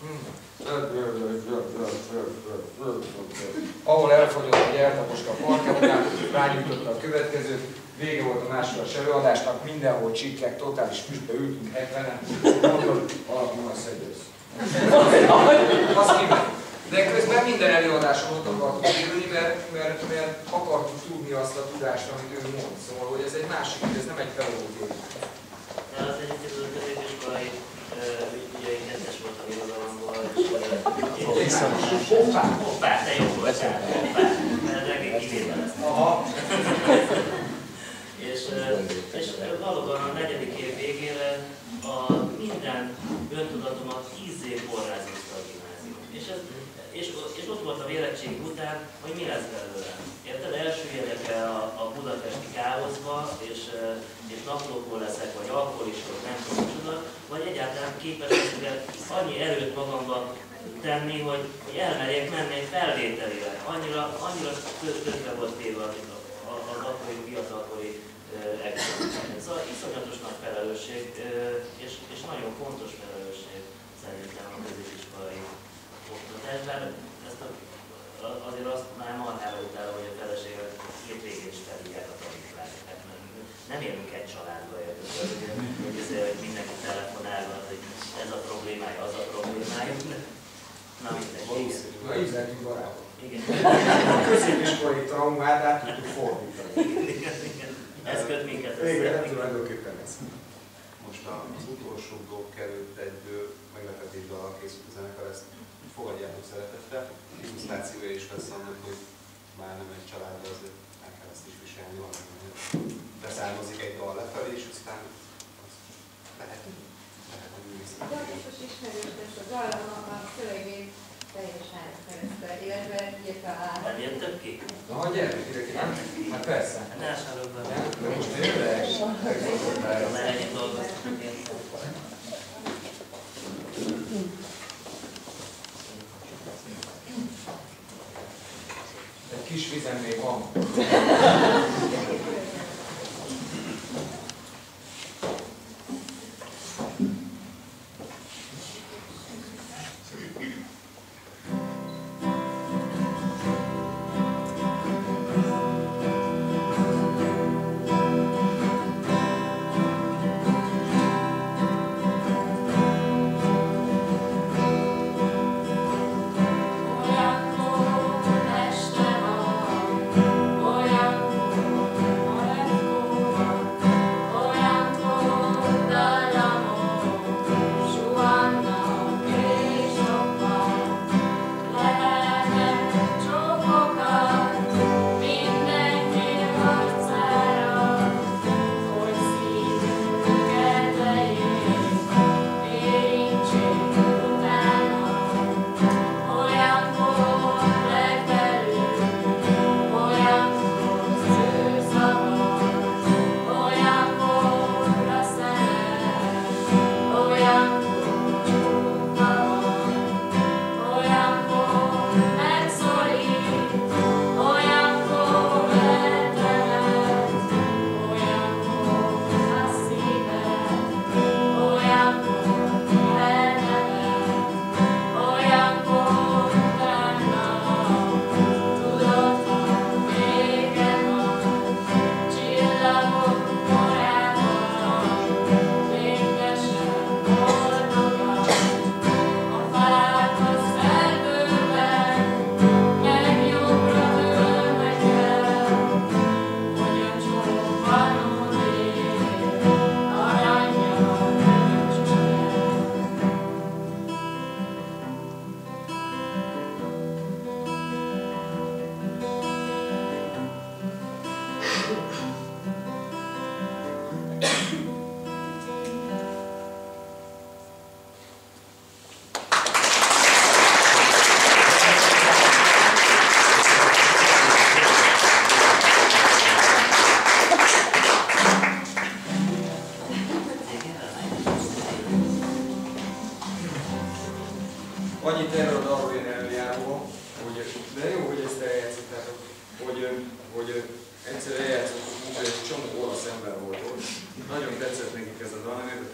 Speaker 3: Ahol elfogyott a gyertaposka a parkettán, rányújtotta a következőt, vége volt a másodás előadásnak, mindenhol csiklek, totális füstbe ültünk hetvenen, mondod, alapul a szedősz. Az kiment. De közben minden előadáson ott akartuk ülni, mert, mert, mert akartuk tudni azt a tudást, amit ő mond. Szóval, hogy ez egy másik, ez nem egy pedagógiai.
Speaker 2: De az egyébként az középiskolai ugye én kettes voltam irodalomból, és
Speaker 3: Hoppá!
Speaker 2: hoppá, te jó voltál, hoppá, mert reggel kivéve lesz.
Speaker 3: Aha.
Speaker 2: És, és valóban a negyedik év végére a minden öntudatomat tíz év forrázózta a gimnázium. És, ez, és, és ott volt a vérettség után, hogy mi lesz belőle. Érted? Elsüllyedek el a, a budapesti káoszba, és, és naplóból leszek, vagy alkoholistok, nem tudom micsoda, vagy egyáltalán képes leszek annyi erőt magamba tenni, hogy, hogy elmerjek menni egy felvételére. Annyira, annyira közre volt téve az akkori fiatalkori examen. Szóval iszonyatos nagy felelősség, és, és nagyon fontos felelősség szerintem a középiskolai oktatásban. Ezt a, azért azt már marhára utána, hogy a feleségek hétvégén is felhívják a tanítványt. Nem élünk egy családba, hogy mindenki telefonálgat, hogy ez a problémája, az a problémája. Na mindegy.
Speaker 3: Na így lehetünk barátok.
Speaker 2: Igen.
Speaker 3: A középiskolai traumát át tudtuk fordítani.
Speaker 2: Igen, igen. Ez köt minket össze.
Speaker 3: Igen, tulajdonképpen ez.
Speaker 1: Most az utolsó blokk került egy meglepetés dallal készült a zenekar, ezt fogadjátok szeretettel. Illusztrációja is lesz annak, hogy már nem egy családra, azért el kell ezt is viselni, valami beszármazik egy dal lefelé, és aztán lehet, lehet a művészet.
Speaker 5: Az biztos ismerős lesz a dal, a szövegét teljesen keresztül, illetve írta át.
Speaker 2: Nem jöttem ki?
Speaker 3: Na, gyere, ide nem? Hát persze.
Speaker 2: Ne elsárok be.
Speaker 3: De most tényleg?
Speaker 2: Mert ennyit dolgoztunk én.
Speaker 3: Egy kis vízen még van.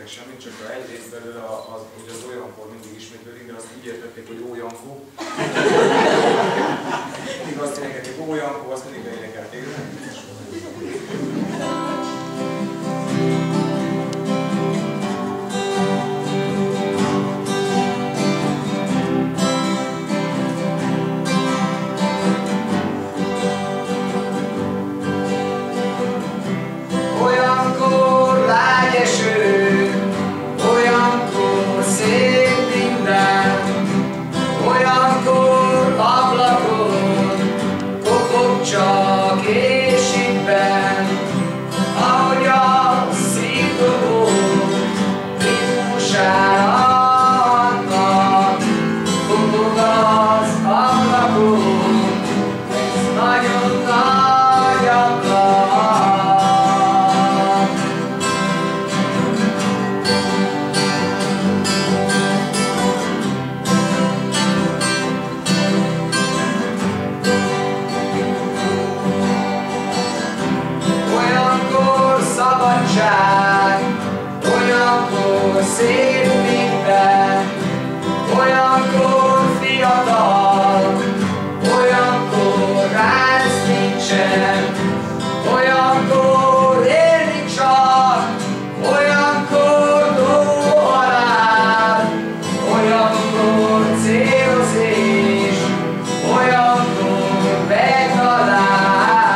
Speaker 3: értettek semmit, csak a egy rész belőle az, hogy az olyankor mindig ismétlődik, de azt úgy értették, hogy olyankó. Mindig azt énekelték, hogy olyankó, azt mindig beénekelték.
Speaker 4: Csak és ibben, ahogy a szívdobó ritmusára adnak, kopog az ablakon, ez nagyon nagy ablak. Olyankor szép minden, olyankor fiatal, olyankor ránc nincsen, olyankor élni csak, olyankor lóhalál, olyankor célozés, olyankor megtalál.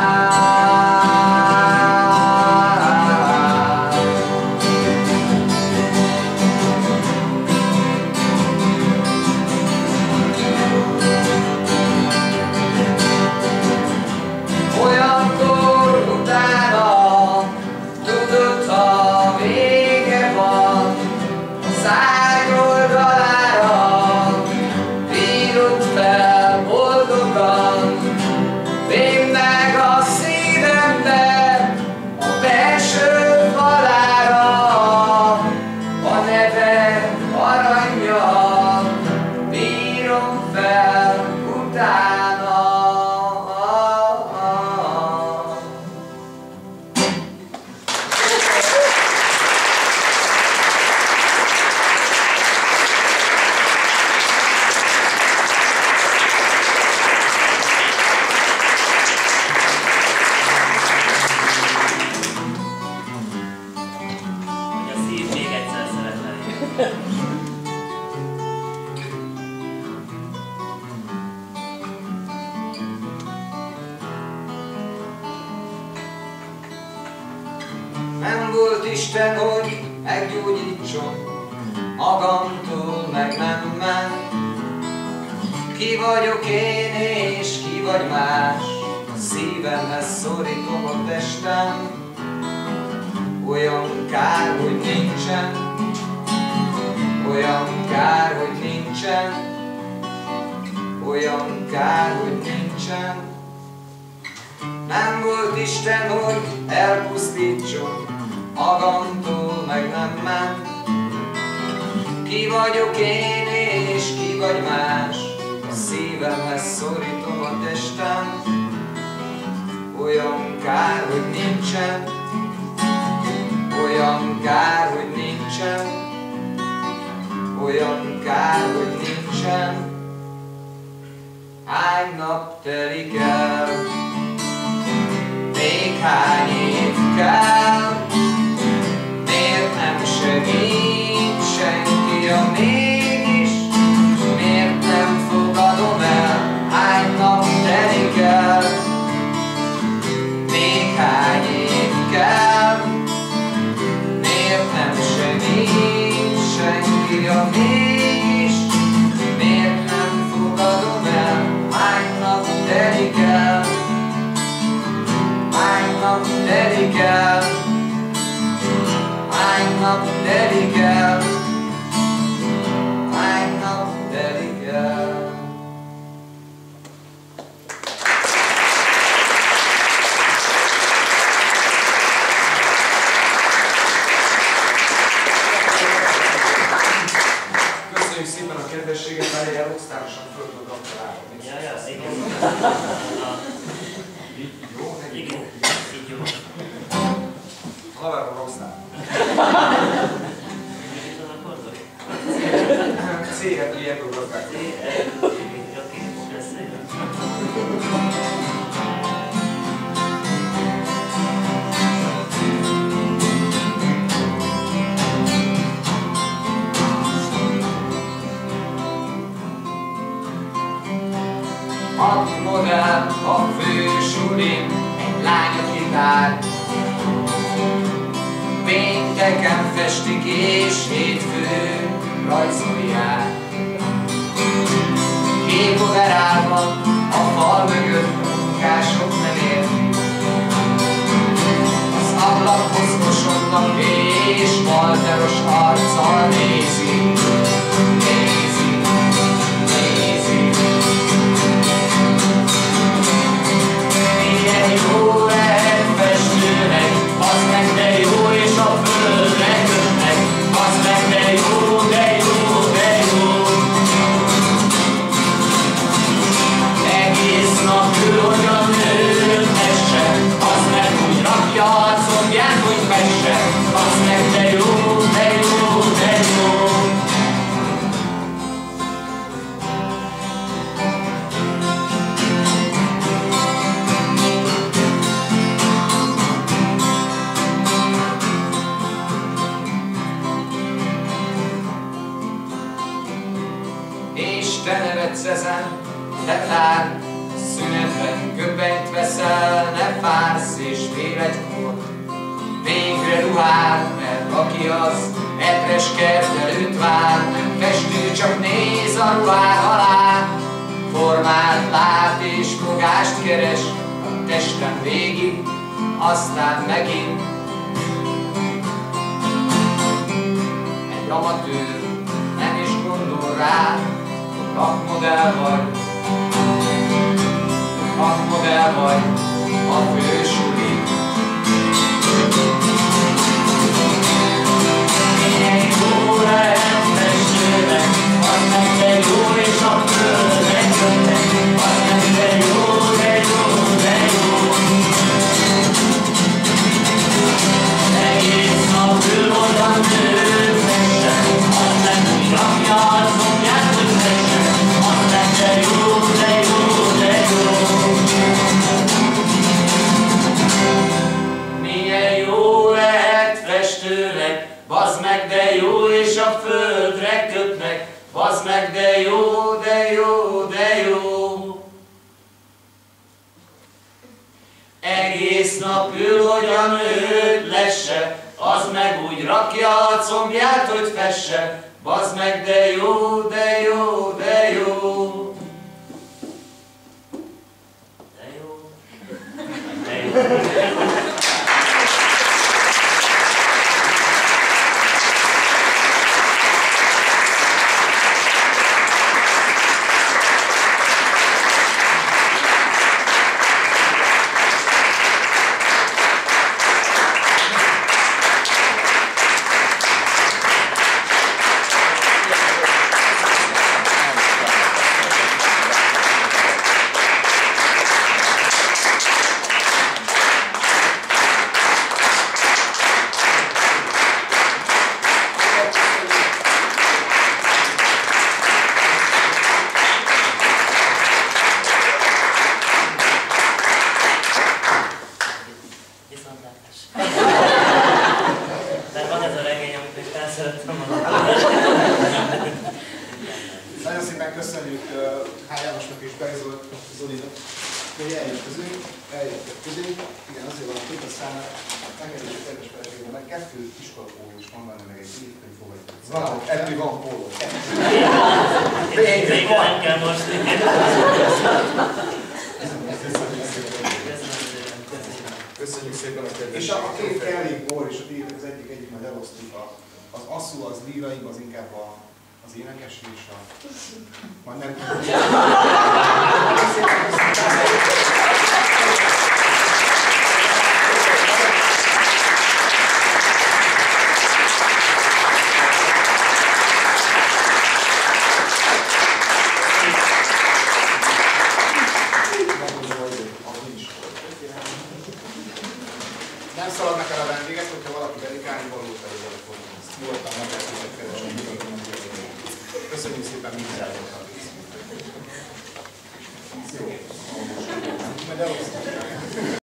Speaker 4: Nem volt Isten, hogy meggyógyítson, magamtól meg nem ment. Ki vagyok én és ki vagy más, a szívemhez szorítom a testem. Olyan kár, hogy nincsen, olyan kár, hogy nincsen, olyan kár, hogy nincsen. Nem volt Isten, hogy elpusztítson, magamtól meg nem ment. Ki vagyok én és ki vagy más, a szívemhez szorítom a testem. Olyan kár, hogy nincsen, olyan kár, hogy nincsen, olyan kár, hogy nincsen. Hány nap telik el, még hány év kell, miért nem segít senki, a mégis miért nem fogadom el? Hány nap telik el, még hány év kell, miért nem segít senki, a mégis miért nem fogadom el? Hány nap telik el, hány nap telik el, hány nap telik el, hány nap telik el.
Speaker 3: Köszönjük szépen a kedvességet, mert ilyen rockstárosan föl tudod gratulálni.
Speaker 2: Ja, ja, igen.
Speaker 3: Így jó?
Speaker 2: Igen, így jó.
Speaker 3: Haverban rockstar. C-et ilyenkor rakták.
Speaker 4: Hat modell a fősulin, egy lány a gitár. Pénteken festik és hétfőn rajzolják. Két overálban a fal mögött a munkások nem értik. Az ablakhoz kosodnak és malteros arccal nézik. Nézik, nézik. Milyen jó lehet festőnek, az meg de jó, és a földre kötnek, az meg de jó, de jó, de jó. Egész nap ül, hogy a nő messe, az meg úgy rakja a combját, hogy fesse, az meg de jó, de jó, de jó. Te nevetsz ezen, te tár, szünetben köpenyt veszel, ne fársz és fél egykor. Végre ruhád, mert aki az epres kertelőt vár, nem festő, csak néz a ruhád alá. Formát lát és fogást keres a testem végig, aztán megint egy amatőr nem is gondol rá. Rakmodell vagy, rakmodell vagy a fősuli. Milyen jó lehet festőnek, az meg de jó, és a földre kötnek, az meg de jó, de jó, de jó. Egész nap ül, hogy a nő fesse, az meg úgy rakja a combját, hogy fesse. De jó, de jó, de jó. Milyen jó lehet festőnek, bazd meg, de jó, és a földre kötnek, bazd meg, de jó, de jó, de jó. Egész nap ül, hogy a nőt lesse, az meg úgy rakja a combját, hogy fesse, bazd meg, de jó, de jó, de jó.
Speaker 1: Nagyon szépen köszönjük H. Jánosnak és Beck Zolinak, hogy eljött közünk, eljöttek közünk. Igen, azért van a két a számára. Megengedjük a kedves feleségem, mert kettő iskolapóló is van benne, meg egy évkönyv fogadjuk.
Speaker 3: Van, ettől van póló.
Speaker 2: Végre nem kell most.
Speaker 3: Köszönjük szépen a kedves.
Speaker 1: És a, a két kellék bor és a tiétek az egyik, egyik majd elosztjuk. Az asszú, az líraim, az inkább a, az énekes és a... Majd nem tudom. Nem szaladnak el a vendégek, hogyha valaki dedikálni valót előre fogunk. Nyugodtan meg lehet, hogy keresni. Köszönjük szépen mindjárt! Jó.